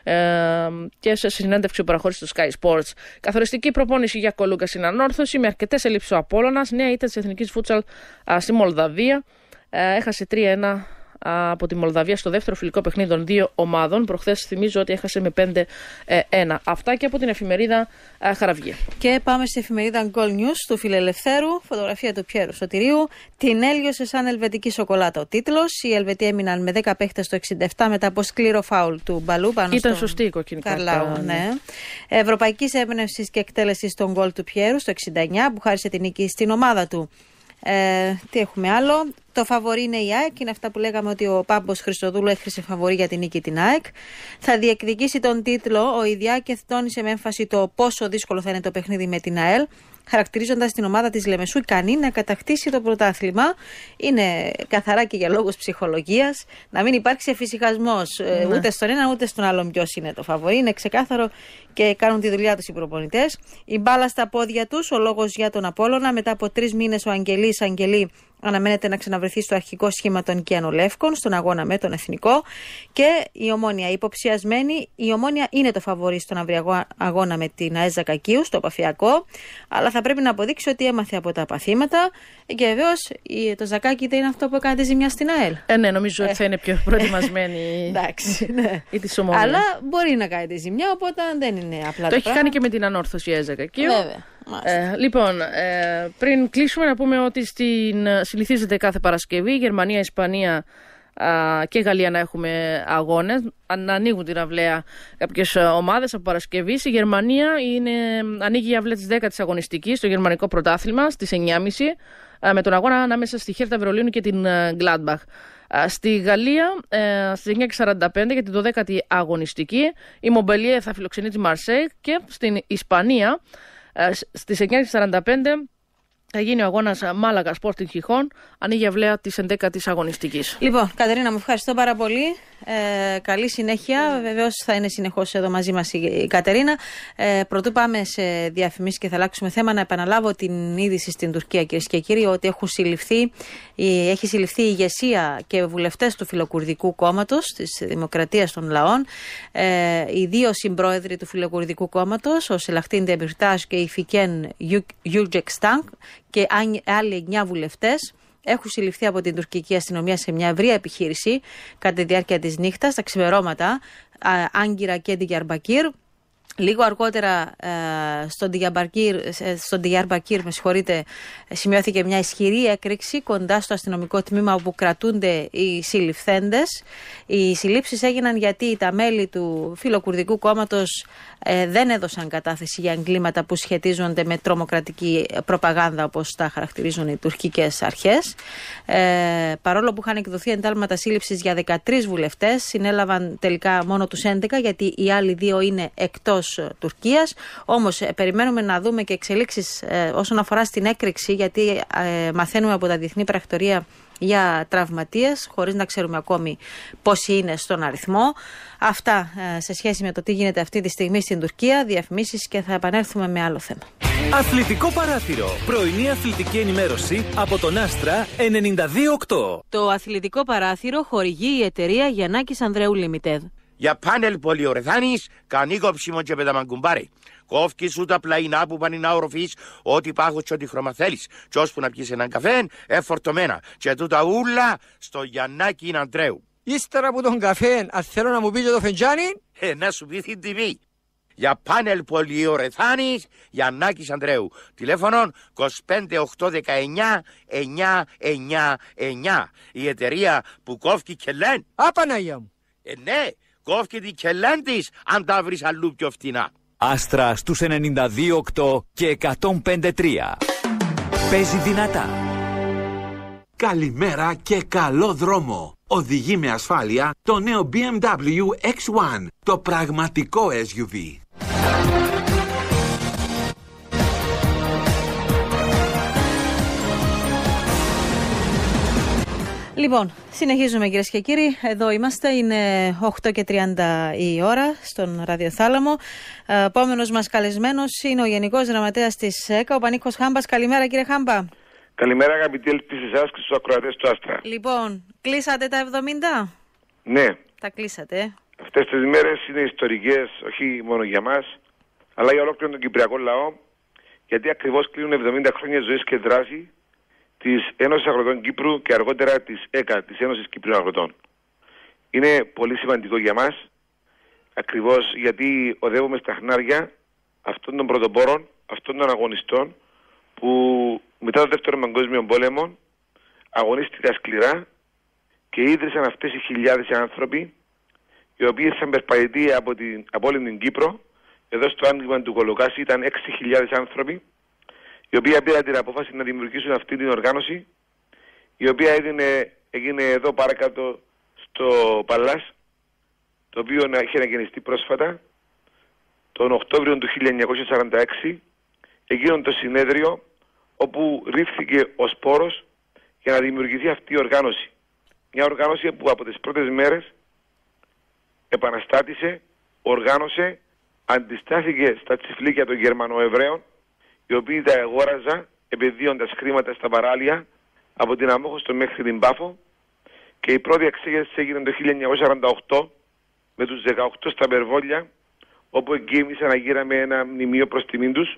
ε, και σε συνέντευξη που παραχώρησε στο Sky Sports. Καθοριστική προπόνηση για Κολούκα στην ανόρθωση με αρκετές ελλείψεις ο Απόλλωνας. Νέα ήττα της Εθνικής Φούτσαλ α, στη Μολδαβία. Ε, έχασε τρία ένα από τη Μολδαβία στο δεύτερο φιλικό παιχνίδι των δύο ομάδων. Προχθές θυμίζω ότι έχασε με πέντε ένα. Αυτά και από την εφημερίδα α, Χαραυγή. Και πάμε στη εφημερίδα Goal News του Φιλελευθέρου. Φωτογραφία του Πιέρου Σωτηρίου. Την έλειωσε σαν ελβετική σοκολάτα ο τίτλος. Οι Ελβετοί έμειναν με δέκα παίχτες στο εξήντα επτά μετά από σκληρό φάουλ του Μπαλού πάνω Ήταν στον σωστή η κόκκινη κάρτα. Ναι. Ευρωπαϊκής έμπνευσης και εκτέλεσης στον γκολ του Πιέρου στο εξήντα εννιά που χάρισε την νίκη στην ομάδα του. Ε, τι έχουμε άλλο. Το φαβορί είναι η ΑΕΚ. Είναι αυτά που λέγαμε ότι ο Πάμπος Χριστοδούλου έχρισε φαβορί για την νίκη την ΑΕΚ. Θα διεκδικήσει τον τίτλο. Ο Ιδιάκεθ τόνισε με έμφαση το πόσο δύσκολο θα είναι το παιχνίδι με την ΑΕΛ, χαρακτηρίζοντας την ομάδα της Λεμεσού ικανή να κατακτήσει το πρωτάθλημα. Είναι καθαρά και για λόγους ψυχολογίας. Να μην υπάρξει εφησυχασμός ναι. ούτε στον ένα ούτε στον άλλον ποιος είναι το φαβορί. Είναι ξεκάθαρο και κάνουν τη δουλειά τους οι προπονητές. Η μπάλα στα πόδια τους, ο λόγος για τον Απόλλωνα. Μετά από τρεις μήνες ο Αγγελής Αγγελή αναμένεται να ξαναβρεθεί στο αρχικό σχήμα των Κιανολεύκων στον αγώνα με τον Εθνικό. Και η Ομόνια υποψιασμένη. Η Ομόνια είναι το φαβορί στον αυριανό αγώνα με την ΑΕΣ Κακίου στο Παφιακό. Αλλά θα πρέπει να αποδείξει ότι έμαθε από τα παθήματα. Και βεβαίως το Ζακάκι δεν είναι αυτό που έκανε τη ζημιά στην ΑΕΛ. Ε, ναι, νομίζω ε. ότι θα είναι πιο προετοιμασμένη Εντάξει, ναι. η της Ομόνιας. Αλλά μπορεί να κάνει τη ζημιά, οπότε δεν είναι απλά. Το έχει κάνει και με την ανόρθωση η ΑΕΣ Κακίου. Βέβαια. Ε, λοιπόν, ε, πριν κλείσουμε να πούμε ότι στην, συνηθίζεται κάθε Παρασκευή Γερμανία, Ισπανία α, και Γαλλία να έχουμε αγώνες. Να ανοίγουν την αυλαία κάποιες ομάδες από Παρασκευή. Η Γερμανία είναι, ανοίγει η αυλαία της δέκατης αγωνιστικής στο γερμανικό πρωτάθλημα στις εννιά και μισή με τον αγώνα ανάμεσα στη Χέρτα Βερολίνου και την Gladbach. Στη Γαλλία, στις εννιά και σαράντα πέντε για την δωδέκατη αγωνιστική, η Μομπελιέ θα φιλοξενεί τη Μαρσέη και στην Ισπανία, στις εννιά και σαράντα πέντε θα γίνει ο αγώνας Μάλαγα Sporting Χιχών, ανοίγει αυλαία της ενδέκατης αγωνιστικής. Λοιπόν, Κατερίνα, μου ευχαριστώ πάρα πολύ. Ε, καλή συνέχεια. Βεβαίως θα είναι συνεχώς εδώ μαζί μας η Κατερίνα. Ε, πρωτού πάμε σε διαφημίσεις και θα αλλάξουμε θέμα, να επαναλάβω την είδηση στην Τουρκία, κυρίες και κύριοι, ότι έχουν συλληφθεί, έχει συλληφθεί η ηγεσία και βουλευτές του Φιλοκουρδικού Κόμματος, της Δημοκρατίας των Λαών, ε, οι δύο συμπρόεδροι του Φιλοκουρδικού Κόμματος, ο Σελαχτίν Ντεμπιρτάζ και η Φικέν Γιούτζεκστάνκ, και άλλοι εννιά βουλευτές έχουν συλληφθεί από την τουρκική αστυνομία σε μια ευρεία επιχείρηση κατά τη διάρκεια της νύχτας, τα ξημερώματα, Άγκυρα και Ντιγιαρμπακύρ. Λίγο αργότερα ε, στον Ντιγιαρμπακύρ, στον Ντιγιαρμπακύρ, με συγχωρείτε, σημειώθηκε μια ισχυρή έκρηξη κοντά στο αστυνομικό τμήμα όπου κρατούνται οι συλληφθέντες. Οι συλλήψεις έγιναν γιατί τα μέλη του Φιλοκουρδικού Κόμματος ε, δεν έδωσαν κατάθεση για εγκλήματα που σχετίζονται με τρομοκρατική προπαγάνδα, όπως τα χαρακτηρίζουν οι τουρκικές αρχές. Ε, παρόλο που είχαν εκδοθεί εντάλματα σύλληψης για δεκατρείς βουλευτές, συνέλαβαν τελικά μόνο τους έντεκα, γιατί οι άλλοι δύο είναι εκτός Τουρκίας. Όμως ε, περιμένουμε να δούμε και εξελίξεις ε, όσον αφορά στην έκρηξη, γιατί ε, μαθαίνουμε από τα διεθνή πρακτορία για τραυματίες, χωρίς να ξέρουμε ακόμη πόσοι είναι στον αριθμό. Αυτά ε, σε σχέση με το τι γίνεται αυτή τη στιγμή στην Τουρκία. Διαφημίσεις και θα επανέλθουμε με άλλο θέμα. Αθλητικό παράθυρο. Πρωινή αθλητική ενημέρωση από τον Άστρα ενενήντα δύο οκτώ. Το αθλητικό παράθυρο χορηγεί η εταιρεία Γιαννάκης Ανδρέου Limited. Για πάνελ πολυορεθάνης, κανεί κόψιμο και πεταμαγκουμπάρι. Κόφκεις σου τα πλαϊνά που πάνε να οροφείς, ό,τι πάγω και ό,τι χρώμα θέλεις. Κι ώσπου να πιεις έναν καφέ, εφορτωμένα. Και τούτα ούλα στο Γιαννάκη Ανδρέου. Ύστερα από τον καφέ, αν θέλω να μου πει και το φεντζάνι, ε, να σου πει την τιμή. Για πάνελ πολυορεθάνης, Γιαννάκης Ανδρέου. Τηλέφωνο είκοσι πέντε οκτώ δεκαεννιά εννιά εννιά εννιά. Η εταιρεία που κόφκει και λένε. Α, Παναγία μου. Ε, ναι. Κόφκεται και λέντης αν τα βρεις αλλού πιο φτηνά. Άστρα στους ενενήντα δύο οκτώ και εκατόν πέντε τρία. Παίζει δυνατά. Καλημέρα και καλό δρόμο. Οδηγεί με ασφάλεια το νέο μπι εμ ντάμπλιου εξ ουάν, το πραγματικό ες γιου βι. Λοιπόν, συνεχίζουμε κυρίες και κύριοι. Εδώ είμαστε, είναι οκτώ και τριάντα η ώρα στον ραδιοθάλαμο. Επόμενος μας καλεσμένος είναι ο Γενικός Γραμματέας της ΕΚΑ, ο Πανίκος Χάμπας. Καλημέρα κύριε Χάμπα. Καλημέρα αγαπητοί ελπίσεις εσάς και στους ακροατές του Άστρα. Λοιπόν, κλείσατε τα εβδομήντα? Ναι. Τα κλείσατε. Αυτές τις μέρες είναι ιστορικές, όχι μόνο για μας, αλλά για ολόκληρο τον κυπριακό λαό, γιατί ακριβώς κλείνουν εβδομήντα χρόνια ζωής και δράση της Ένωσης Αγροτών Κύπρου και αργότερα της ΕΚΑ, της Ένωσης Κυπρίων Αγροτών. Είναι πολύ σημαντικό για μας, ακριβώς γιατί οδεύουμε στα χνάρια αυτών των πρωτοπόρων, αυτών των αγωνιστών που μετά το Δεύτερο Παγκόσμιο Πόλεμο αγωνίστηκαν σκληρά και ίδρυσαν αυτές οι χιλιάδες άνθρωποι, οι οποίοι ήρθαν περπατητή από, την, από όλη την Κύπρο. Εδώ στο άνοιγμα του Κολοκάση ήταν έξι χιλιάδες άνθρωποι, οι οποίοι πήραν την απόφαση να δημιουργήσουν αυτή την οργάνωση, η οποία έγινε, έγινε εδώ παρακάτω στο Παλάς, το οποίο είχε ανακαινιστεί πρόσφατα, τον Οκτώβριο του χίλια εννιακόσια σαράντα έξι, εκείνο το συνέδριο όπου ρίφθηκε ο σπόρος για να δημιουργηθεί αυτή η οργάνωση. Μια οργάνωση που από τις πρώτες μέρες επαναστάτησε, οργάνωσε, αντιστάθηκε στα τσιφλίκια των Γερμανοεβραίων, οι οποίοι τα αγόραζαν επενδύοντας χρήματα στα παράλια από την Αμόχωστο μέχρι την Πάφο, και η πρώτη εξέγερση έγινε το χίλια εννιακόσια σαράντα οκτώ με τους δεκαοκτώ στα Περβόλια, όπου εκεί εμείς αναγύραμε ένα μνημείο προς τιμήν τους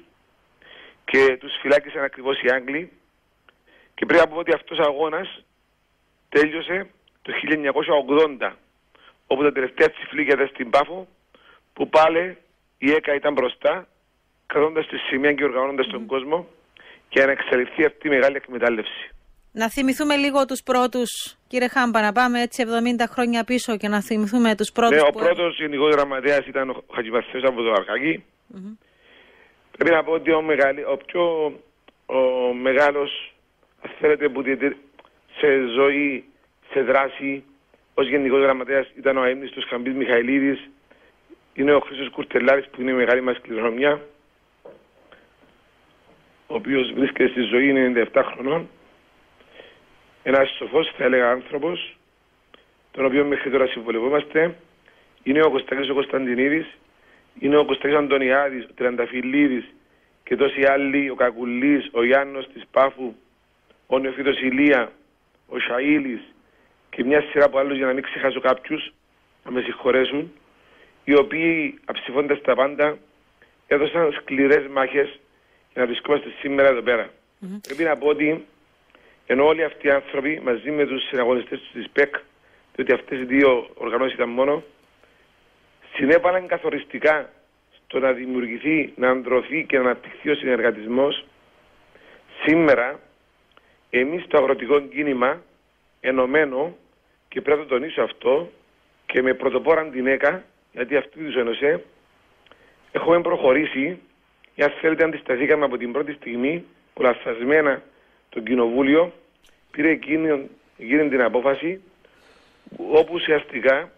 και τους φυλάκισαν ακριβώς οι Άγγλοι, και πρέπει να πω ότι αυτός ο αγώνας τέλειωσε το χίλια εννιακόσια ογδόντα, όπου τα τελευταία τσιφλίκια ήταν στην Πάφο, που πάλι η ΕΚΑ ήταν μπροστά, κρατώντας τη σημαία και οργανώνοντας mm. τον κόσμο, για να εξελιχθεί αυτή η μεγάλη εκμετάλλευση. Να θυμηθούμε λίγο τους πρώτους, κύριε Χάμπα, να πάμε έτσι εβδομήντα χρόνια πίσω και να θυμηθούμε τους πρώτους. Ναι, που... ο πρώτος γενικός γραμματέας ήταν ο Χατζημαθαίος από το Αρχάκι. Mm-hmm. Πρέπει να πω ότι ο, μεγαλ... ο πιο ο μεγάλος, αν θέλετε, που σε ζωή σε δράση. Ως Γενικός Γραμματέας ήταν ο αείμνηστος Χαμπής Μιχαηλίδης, είναι ο Χρήστος Κουρτελάρης που είναι η μεγάλη μας κληρονομιά, ο οποίος βρίσκεται στη ζωή, είναι ενενήντα επτά χρονών. Ένας σοφός, θα έλεγα, άνθρωπος, τον οποίο μέχρι τώρα συμβολευόμαστε. Είναι ο Κωστάκης ο Κωνσταντινίδης, είναι ο Κωστάκης Αντωνιάδης, ο Τριανταφυλλίδης και τόσοι άλλοι, ο Κακουλής, ο Γιάννος της Πάφου, ο Νεοφύτος Ηλία, ο Σαΐλης και μια σειρά από άλλους, για να μην ξεχάσω κάποιους, να με συγχωρέσουν, οι οποίοι αψηφώντας τα πάντα έδωσαν σκληρές μάχες για να βρισκόμαστε σήμερα εδώ πέρα. Mm-hmm. Πρέπει να πω ότι ενώ όλοι αυτοί οι άνθρωποι μαζί με τους συναγωνιστές της ΠΕΚ, διότι αυτές οι δύο οργανώσεις ήταν μόνο, συνέβαλαν καθοριστικά στο να δημιουργηθεί, να ανδρωθεί και να αναπτυχθεί ο συνεργατισμός. Σήμερα εμείς το αγροτικό κίνημα ενωμένο, και πρέπει να το τονίσω αυτό, και με πρωτοπόραν την ΕΚΑ, γιατί αυτή τους ένωσε, έχουμε προχωρήσει, ή αν θέλετε αντισταθήκαμε από την πρώτη στιγμή, που λαθασμένα το Κοινοβούλιο πήρε εκείνη, εκείνη την απόφαση, όπου ουσιαστικά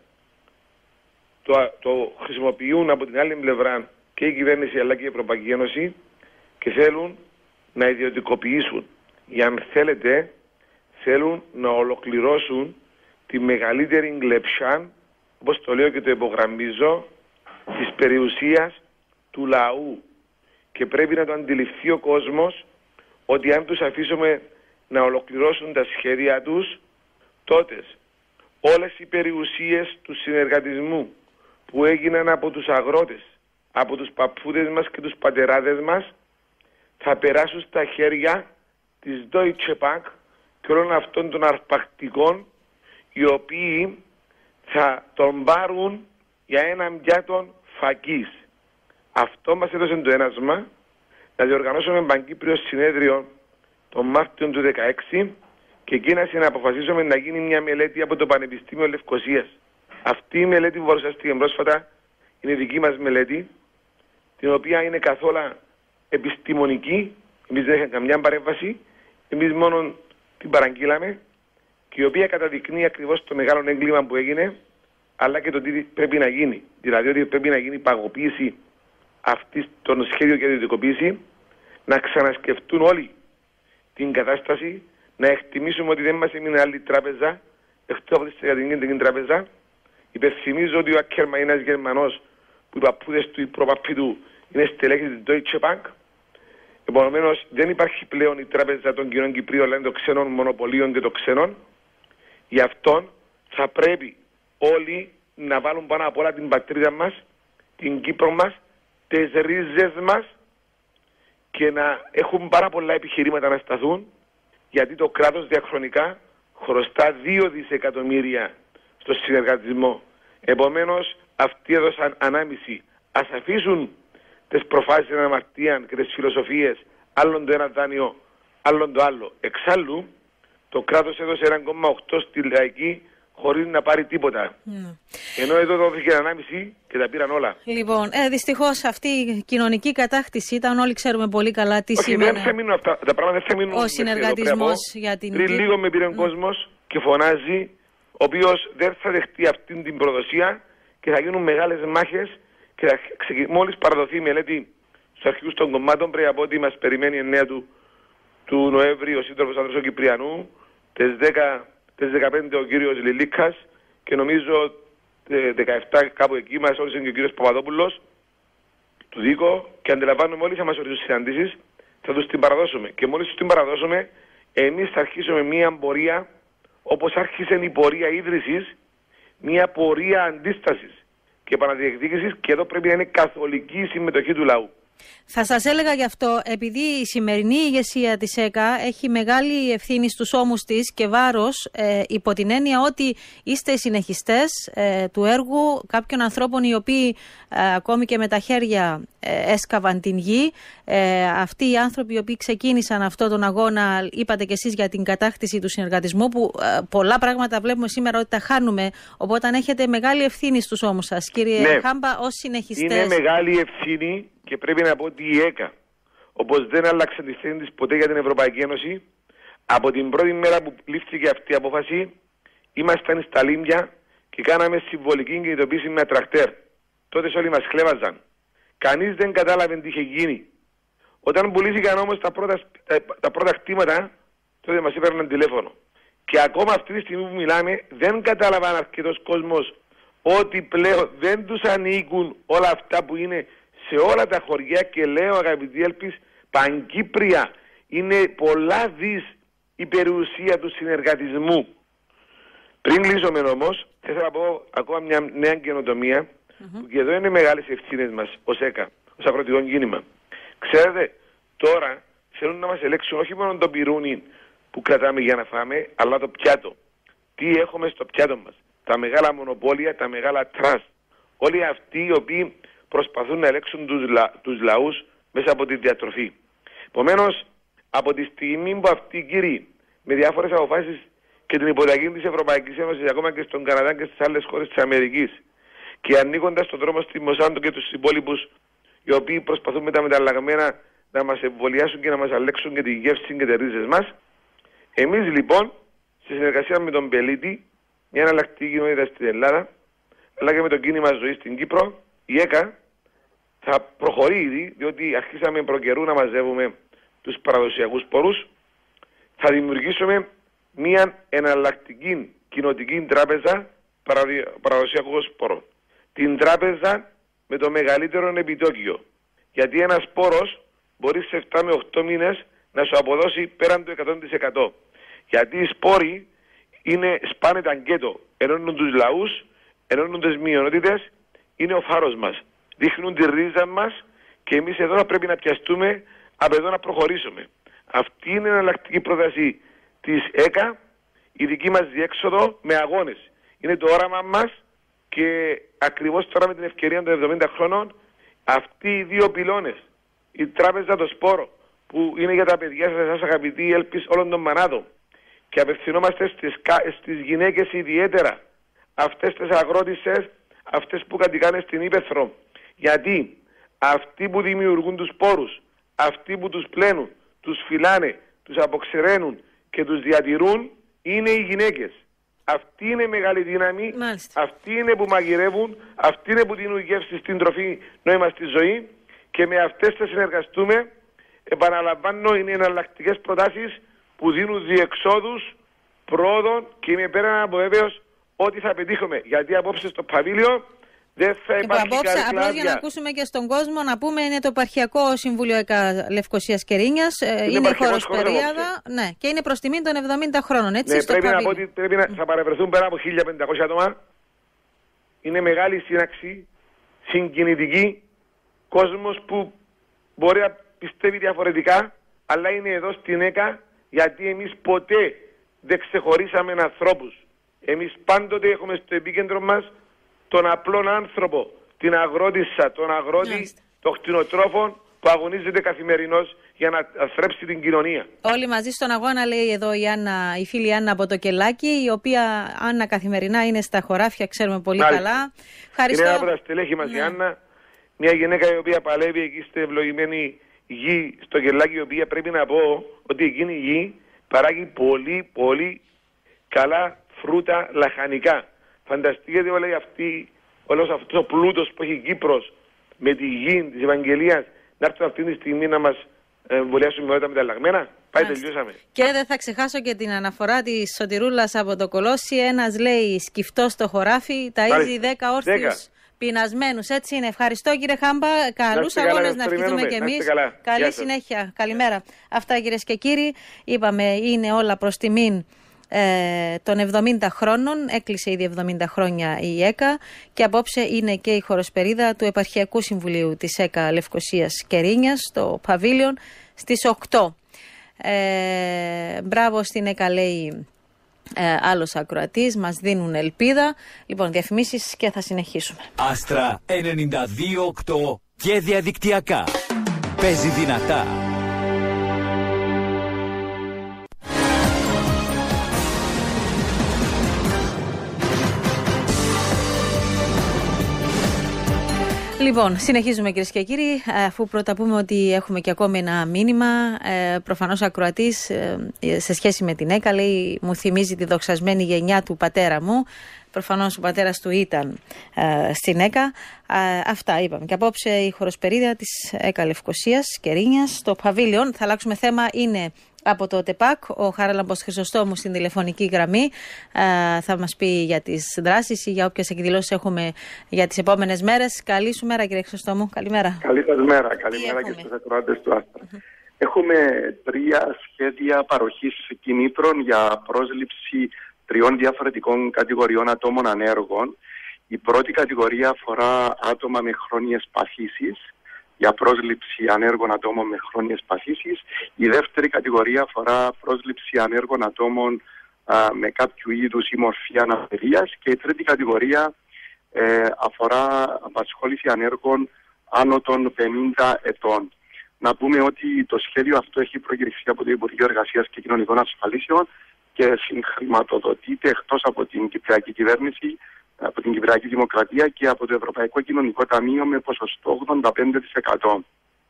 το, το χρησιμοποιούν από την άλλη πλευρά και η κυβέρνηση αλλά και η Ευρωπαϊκή Ένωση και θέλουν να ιδιωτικοποιήσουν. Ή αν θέλετε, θέλουν να ολοκληρώσουν τη μεγαλύτερη γκλεψιά, όπως το λέω και το υπογραμμίζω, της περιουσίας του λαού. Και πρέπει να το αντιληφθεί ο κόσμος ότι αν τους αφήσουμε να ολοκληρώσουν τα σχέδια τους, τότε όλες οι περιουσίες του συνεργατισμού που έγιναν από τους αγρότες, από τους παππούδες μας και τους πατεράδες μας, θα περάσουν στα χέρια της Deutsche Bank και όλων αυτών των αρπακτικών, οι οποίοι θα τον πάρουν για έναν πιάτο φακής. Αυτό μας έδωσε το ένασμα να διοργανώσουμε Παγκύπριο Συνέδριο τον Μάρτιο του δύο χιλιάδες δεκαέξι και εκείνα να αποφασίσουμε να γίνει μια μελέτη από το Πανεπιστήμιο Λευκωσίας. Αυτή η μελέτη που παρουσιάστηκε πρόσφατα είναι δική μας μελέτη, την οποία είναι καθόλου επιστημονική. Εμείς δεν είχαμε καμιά παρέμβαση, εμείς μόνο την παραγγείλαμε, και η οποία καταδεικνύει ακριβώς το μεγάλο έγκλημα που έγινε, αλλά και το τι πρέπει να γίνει. Δηλαδή ότι πρέπει να γίνει παγωποίηση αυτή των σχέδιων και ιδιωτικοποίηση, να ξανασκεφτούν όλοι την κατάσταση, να εκτιμήσουμε ότι δεν μας έμεινε άλλη τράπεζα εκτός από τη Στρατηγική Τράπεζα. Υπενθυμίζω ότι ο Ακέρμα είναι ένας Γερμανός που οι παππούδες του, οι προπαπποί του είναι στελέχοι της Deutsche Bank. Επομένως δεν υπάρχει πλέον η τράπεζα των κοινών Κυπρίων, αλλά είναι των ξένων μονοπωλίων και των ξένων. Γι' αυτό θα πρέπει όλοι να βάλουν πάνω απ' όλα την πατρίδα μας, την Κύπρο μας, τις ρίζες μας, και να έχουν πάρα πολλά επιχειρήματα να σταθούν, γιατί το κράτος διαχρονικά χρωστά δύο δισεκατομμύρια στο συνεργατισμό. Επομένως αυτοί έδωσαν ανάμιση. Ας αφήσουν τις προφάσεις αναμαρτία και τις φιλοσοφίες, άλλον το ένα δάνειο, άλλον το άλλο. Εξάλλου το κράτος έδωσε ένα κόμμα οκτώ στη λαϊκή χωρίς να πάρει τίποτα. Mm. Ενώ εδώ δόθηκε ανάμιση και τα πήραν όλα. Λοιπόν, ε, δυστυχώς αυτή η κοινωνική κατάκτηση ήταν, όλοι ξέρουμε πολύ καλά τι Όχι, σημαίνει. Δεν θα μείνουν αυτά, τα πράγματα δεν θα μείνουν. Ο συνεργατισμός για την... Πριν λίγο με πήρε ο mm. κόσμος και φωνάζει, ο οποίος δεν θα δεχτεί αυτή την προδοσία και θα γίνουν μεγάλες μάχες, και θα ξεκι... μόλις παραδοθεί η μελέτη στους αρχηγούς των κομμάτων, πρέπει από ότι μας περιμένει εννέα του, του Νοέμβρη ο σύντροφος Ανδρέας Κυπριανού, τις δέκα τις δεκαπέντε ο κύριος Λιλίκας και νομίζω δεκαεπτά κάπου εκεί μας όρισε και ο κύριος Παπαδόπουλος του Δίκο, και αντιλαμβάνουμε όλοι θα μας ορίσουν συναντήσεις, θα τους την παραδώσουμε. Και μόλις τους την παραδώσουμε, εμείς θα αρχίσουμε μία πορεία, όπως άρχισε η πορεία ίδρυσης, μία πορεία αντίστασης και επαναδιεκδίκησης, και εδώ πρέπει να είναι καθολική η συμμετοχή του λαού. Θα σας έλεγα γι' αυτό, επειδή η σημερινή ηγεσία της ΕΚΑ έχει μεγάλη ευθύνη στους ώμους της και βάρος, ε, υπό την έννοια ότι είστε συνεχιστές ε, του έργου κάποιων ανθρώπων οι οποίοι ε, ακόμη και με τα χέρια ε, έσκαβαν την γη. Ε, αυτοί οι άνθρωποι οι οποίοι ξεκίνησαν αυτόν τον αγώνα, είπατε κι εσείς, για την κατάκτηση του συνεργατισμού, που ε, πολλά πράγματα βλέπουμε σήμερα ότι τα χάνουμε, οπότε έχετε μεγάλη ευθύνη στους ώμους σας. Κύριε ναι. Χάμπα, ως συνεχιστές... Είναι μεγάλη ευθύνη. Και πρέπει να πω ότι η ΕΚΑ, όπως δεν άλλαξε τη θέση της ποτέ για την Ευρωπαϊκή Ένωση, από την πρώτη μέρα που λήφθηκε αυτή η απόφαση, ήμασταν στα Λίμια και κάναμε συμβολική κινητοποίηση με τρακτέρ. Τότε όλοι μας χλέβαζαν. Κανείς δεν κατάλαβε τι είχε γίνει. Όταν πουλήθηκαν όμως τα πρώτα, τα, τα πρώτα κτήματα, τότε μας έπαιρναν τηλέφωνο. Και ακόμα αυτή τη στιγμή που μιλάμε, δεν κατάλαβαν αρκετός κόσμος ότι πλέον δεν τους ανήκουν όλα αυτά που είναι σε όλα τα χωριά. Και λέω, αγαπητοί Έλπης, Παγκύπρια είναι πολλά δις η περιουσία του συνεργατισμού. Πριν κλείσουμε όμως, θέλω να πω ακόμα μια νέα καινοτομία, mm-hmm. που και εδώ είναι μεγάλες ευθύνες μας ως ΕΚΑ, ως αγροτικό κίνημα. Ξέρετε, τώρα θέλουν να μας ελέγξουν όχι μόνο το πυρούνι που κρατάμε για να φάμε, αλλά το πιάτο. Τι έχουμε στο πιάτο μας. Τα μεγάλα μονοπόλια, τα μεγάλα τρας. Όλοι αυτοί οι οποίοι προσπαθούν να ελέγξουν τους, λα, τους λαούς μέσα από τη διατροφή. Επομένως, από τη στιγμή που αυτοί οι κύριοι με διάφορες αποφάσεις και την υποταγή της Ευρωπαϊκής Ένωσης, ακόμα και στον Καναδά και στις άλλες χώρες της Αμερικής, και ανοίγοντας τον δρόμο στη Μοσάντο και τους υπόλοιπους, οι οποίοι προσπαθούν με τα μεταλλαγμένα να μας εμβολιάσουν και να μας αλλάξουν και τη γεύση και τις ρίζες μας, εμείς λοιπόν, σε συνεργασία με τον Πελίτη, μια εναλλακτική κοινότητα στην Ελλάδα, αλλά και με το κίνημα ζωής στην Κύπρο, η ΕΚΑ θα προχωρεί ήδη, διότι αρχίσαμε προκαιρού να μαζεύουμε τους παραδοσιακούς πόρους. Θα δημιουργήσουμε μια εναλλακτική κοινοτική τράπεζα παραδοσιακών σπόρων. Την τράπεζα με το μεγαλύτερο επιτόκιο. Γιατί ένας σπόρος μπορεί σε επτά με οκτώ μήνες να σου αποδώσει πέραν το εκατό τοις εκατό. Γιατί οι σπόροι είναι, σπάνε τα γκέτο, ενώνουν τους λαούς, ενώνουν τις μειονότητες, είναι ο φάρος μας. Δείχνουν τη ρίζα μας και εμείς εδώ θα πρέπει να πιαστούμε από εδώ να προχωρήσουμε. Αυτή είναι η εναλλακτική πρόταση της ΕΚΑ, η δική μας διέξοδο με αγώνες. Είναι το όραμα μας και ακριβώς τώρα με την ευκαιρία των εβδομήντα χρόνων, αυτοί οι δύο πυλώνες, η τράπεζα το σπόρο, που είναι για τα παιδιά σας, εσάς αγαπητοί Έλπης όλων των μανάδων, και απευθυνόμαστε στις, στις γυναίκες ιδιαίτερα, αυτές τις αγρότισσες, αυτές που κατοικάνε στην Ήπεθρο. Γιατί αυτοί που δημιουργούν τους σπόρους, αυτοί που τους πλένουν, τους φυλάνε, τους αποξεραίνουν και τους διατηρούν, είναι οι γυναίκες. Αυτή είναι μεγάλη δύναμη, Μάλιστα. Αυτοί είναι που μαγειρεύουν, αυτοί είναι που δίνουν γεύση στην τροφή, νόημα στη ζωή, και με αυτές θα συνεργαστούμε. Επαναλαμβάνω, είναι εναλλακτικές προτάσεις που δίνουν διεξόδους πρόοδων και είμαι πέραν από βέβαιος ότι θα πετύχουμε. Γιατί απόψε στο Παβίλιο δεν θα υπάρχει λοιπόν, απόψε, απλώς για να ακούσουμε και στον κόσμο, να πούμε, είναι το Επαρχιακό Συμβούλιο ΕΚΑ Λευκοσίας και Ρήνιας, είναι, είναι η χωροσπερίαδα, ναι, και είναι προς τιμήν των εβδομήντα χρόνων, έτσι, ναι, στο πρέπει Παβίλιο. να πω ότι πρέπει να, θα παρευρεθούν πέρα από χίλια πεντακόσια άτομα. Είναι μεγάλη σύναξη, συγκινητική, κόσμος που μπορεί να πιστεύει διαφορετικά, αλλά είναι εδώ στην ΕΚΑ γιατί εμείς ποτέ δεν ξεχωρίσαμε ανθρώπους. Εμείς πάντοτε έχουμε στο επίκεντρο μας τον απλόν άνθρωπο, την αγρότισσα, τον αγρότη, yes. τον κτηνοτρόφων που αγωνίζεται καθημερινώς για να θρέψει την κοινωνία. Όλοι μαζί στον αγώνα, λέει εδώ η, Άννα, η φίλη Άννα από το Κελάκι, η οποία Άννα καθημερινά είναι στα χωράφια, ξέρουμε πολύ Μάλιστα. καλά. Ευχαριστώ. Είναι ένα από τα στελέχη μας, ναι. η Άννα, μια γυναίκα η οποία παλεύει εκεί στη ευλογημένη γη στο Κελάκι, η οποία πρέπει να πω ότι εκείνη η γη παράγει πολύ πολύ καλά φρούτα λαχανικά. Φανταστείτε όλοι αυτοί, όλος αυτός ο πλούτος που έχει η Κύπρος με τη γη της Ευαγγελίας να έρθουν αυτή τη στιγμή να μας εμβολιάσουν με όλα τα μεταλλαγμένα. Πάει, Άς. τελειώσαμε. Και δεν θα ξεχάσω και την αναφορά της Σωτηρούλας από το Κολόσι. Ένας λέει σκυφτό στο χωράφι, ταΐζει δέκα όρθιους πεινασμένους. Έτσι είναι. Ευχαριστώ κύριε Χάμπα. Καλούς αγώνες να ευχηθούμε κι εμείς. Καλή συνέχεια. Καλημέρα. Αυτά κυρίες και κύριοι. Είπαμε είναι όλα προς τιμήν Ε, των εβδομήντα χρόνων, έκλεισε ήδη εβδομήντα χρόνια η ΕΚΑ και απόψε είναι και η χωροσπερίδα του Επαρχιακού Συμβουλίου της ΕΚΑ Λευκοσίας και Ρήνιας στο Παβίλιον στις οκτώ. Ε, μπράβο στην ΕΚΑ, λέει ε, άλλος ακροατής, μας δίνουν ελπίδα. Λοιπόν, διαφημίσεις και θα συνεχίσουμε. Άστρα ενενήντα δύο οκτώ και διαδικτυακά. Παίζει δυνατά. Λοιπόν, συνεχίζουμε κυρίες και κύριοι, αφού πρώτα πούμε ότι έχουμε και ακόμη ένα μήνυμα. Ε, προφανώς ο ακροατής ε, σε σχέση με την ΕΚΑ λέει, μου θυμίζει τη δοξασμένη γενιά του πατέρα μου. Προφανώς ο πατέρας του ήταν ε, στην ΕΚΑ. Ε, αυτά είπαμε. Και απόψε η χοροσπερίδα της ΕΚΑ Λευκωσίας και Ρήνιας στο Παβίλιον. Θα αλλάξουμε θέμα, είναι από το ΤΕΠΑΚ, ο Χαράλαμπος Χρυσοστόμου στην τηλεφωνική γραμμή. Ε, θα μας πει για τις δράσεις ή για όποιες εκδηλώσεις έχουμε για τις επόμενες μέρες. Καλή σου μέρα, κύριε Χρυσοστόμου. Καλημέρα. Καλή σας μέρα. Καλημέρα και στους ακροάτες του Άστρα. Mm-hmm. Έχουμε τρία σχέδια παροχής κινήτρων για πρόσληψη τριών διαφορετικών κατηγοριών ατόμων ανέργων. Η πρώτη κατηγορία αφορά άτομα με χρόνιες παθήσεις, για πρόσληψη ανέργων ατόμων με χρόνιες παθήσεις. Η δεύτερη κατηγορία αφορά πρόσληψη ανέργων ατόμων α, με κάποιο είδους ή μορφή αναπηρίας. Και η τρίτη κατηγορία ε, αφορά απασχόληση ανέργων άνω των πενήντα ετών. Να πούμε ότι το σχέδιο αυτό έχει προκηρυχθεί από το Υπουργείο Εργασίας και Κοινωνικών Ασφαλίσεων και συγχρηματοδοτείται εκτός από την Κυπριακή Κυβέρνηση, από την Κυπριακή Δημοκρατία και από το Ευρωπαϊκό Κοινωνικό Ταμείο με ποσοστό ογδόντα πέντε τοις εκατό.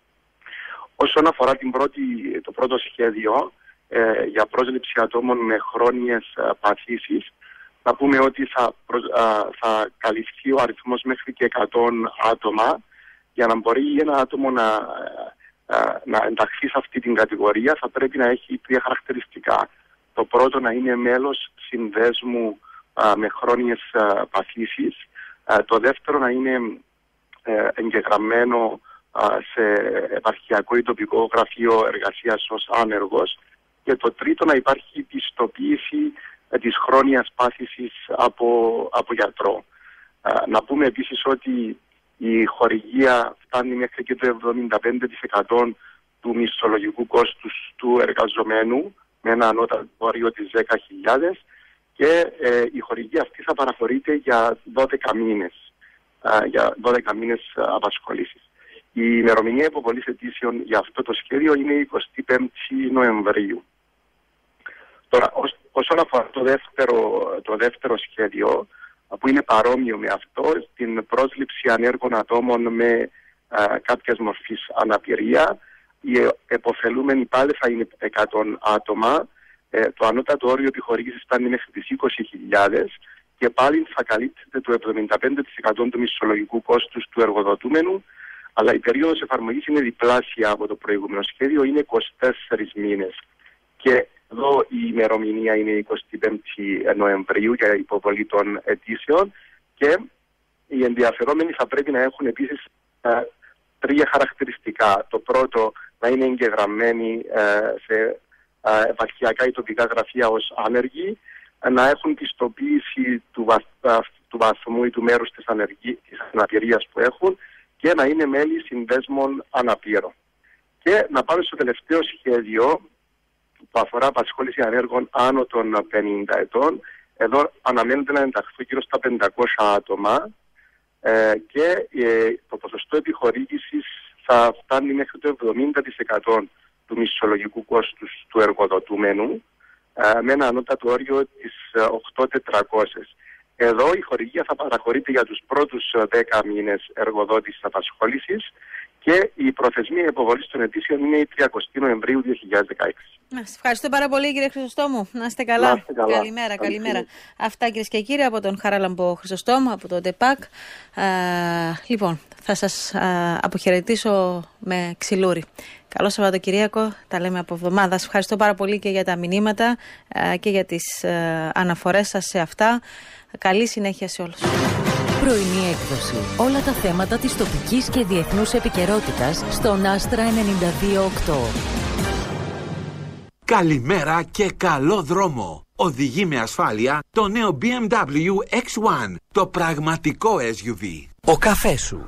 Όσον αφορά την πρώτη, το πρώτο σχέδιο ε, για πρόσληψη ατόμων με χρόνιες ε, παθήσεις, να πούμε ότι θα, προσ, ε, θα καλυφθεί ο αριθμός μέχρι και εκατό άτομα. Για να μπορεί ένα άτομο να, ε, να ενταχθεί σε αυτή την κατηγορία θα πρέπει να έχει τρία χαρακτηριστικά. Το πρώτο, να είναι μέλος συνδέσμου α, με χρόνιες α, παθήσεις. Α, το δεύτερο, να είναι ε, εγγεγραμμένο α, σε επαρχιακό ή τοπικό γραφείο εργασίας ως άνεργος. Και το τρίτο, να υπάρχει πιστοποίηση ε, της χρόνιας πάθησης από, από γιατρό. Α, να πούμε επίσης ότι η χορηγία φτάνει μέχρι και το εβδομήντα πέντε τοις εκατό του μισθολογικού κόστους του εργαζομένου, με ένα ανώτατο όριο της δέκα χιλιάδες, και ε, η χορηγία αυτή θα παραχωρείται για δώδεκα μήνες, ε, για δώδεκα μήνες ε, απασχόλησης. Η ημερομηνία υποβολής αιτήσεων για αυτό το σχέδιο είναι η εικοστή πέμπτη Νοεμβρίου. Τώρα, ως, όσον αφορά το δεύτερο, το δεύτερο σχέδιο, που είναι παρόμοιο με αυτό, την πρόσληψη ανέργων ατόμων με ε, κάποιες μορφής αναπηρία, οι εποφελούμενοι πάλι θα είναι εκατό άτομα. Ε, το ανώτατο όριο επιχορήγησης φτάνει μέχρι τις είκοσι χιλιάδες και πάλι θα καλύπτεται το εβδομήντα πέντε τοις εκατό του μισθολογικού κόστους του εργοδοτούμενου, αλλά η περίοδος εφαρμογής είναι διπλάσια από το προηγούμενο σχέδιο, είναι είκοσι τέσσερις μήνες. Και εδώ η ημερομηνία είναι η εικοστή πέμπτη Νοεμβρίου για υποβολή των αιτήσεων και οι ενδιαφερόμενοι θα πρέπει να έχουν επίσης ε, τρία χαρακτηριστικά. Το πρώτο, να είναι εγγεγραμμένοι ε, σε ε, επαρχιακά ή τοπικά γραφεία ως άνεργοι, ε, να έχουν πιστοποίηση του, βαθ, ε, του βαθμού ή του μέρους της, ανεργή, της αναπηρίας που έχουν και να είναι μέλη συνδέσμων αναπήρων. Και να πάμε στο τελευταίο σχέδιο που αφορά απασχόληση ανέργων άνω των πενήντα ετών. Εδώ αναμένεται να ενταχθούν γύρω στα πεντακόσια άτομα ε, και ε, το ποσοστό επιχορήγησης θα φτάνει μέχρι το εβδομήντα τοις εκατό του μισθολογικού κόστους του εργοδοτούμενου ε, με ένα ανώτατο όριο της οκτώ χιλιάδες τετρακόσιες. Εδώ η χορηγία θα παραχωρείται για τους πρώτους δέκα μήνες εργοδότησης απασχόλησης και η προθεσμία υποβολής των αιτήσεων είναι η τριαντάτη Νοεμβρίου δύο χιλιάδες δεκαέξι. Σας ευχαριστώ πάρα πολύ, κύριε Χρυσοστόμου. Να είστε καλά. Να είστε καλά. Καλημέρα, καλημέρα. Αυτά, κυρίες και κύριοι, από τον Χαράλαμπο Χρυσοστόμου, από το ΤΕΠΑΚ. Ε, λοιπόν, θα σας ε, αποχαιρετήσω με ξυλούρι. Καλό Σαββατοκυριακό, τα λέμε από εβδομάδα. Σας ευχαριστώ πάρα πολύ και για τα μηνύματα ε, και για τις ε, αναφορές σας σε αυτά. Καλή συνέχεια σε όλους. Πρωινή έκδοση. Όλα τα θέματα της τοπικής και διεθνούς επικαιρότητας στον Άστρα ενενήντα δύο οκτώ. Καλημέρα και καλό δρόμο. Οδηγεί με ασφάλεια το νέο μπι εμ ντάμπλιου εξ ουάν, το πραγματικό ες γιου βι. Ο καφές σου,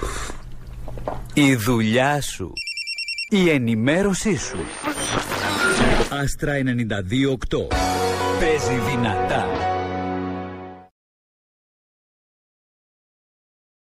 η δουλειά σου, η ενημέρωσή σου. Άστρα ενενήντα δύο οκτώ. Παίζει δυνατά.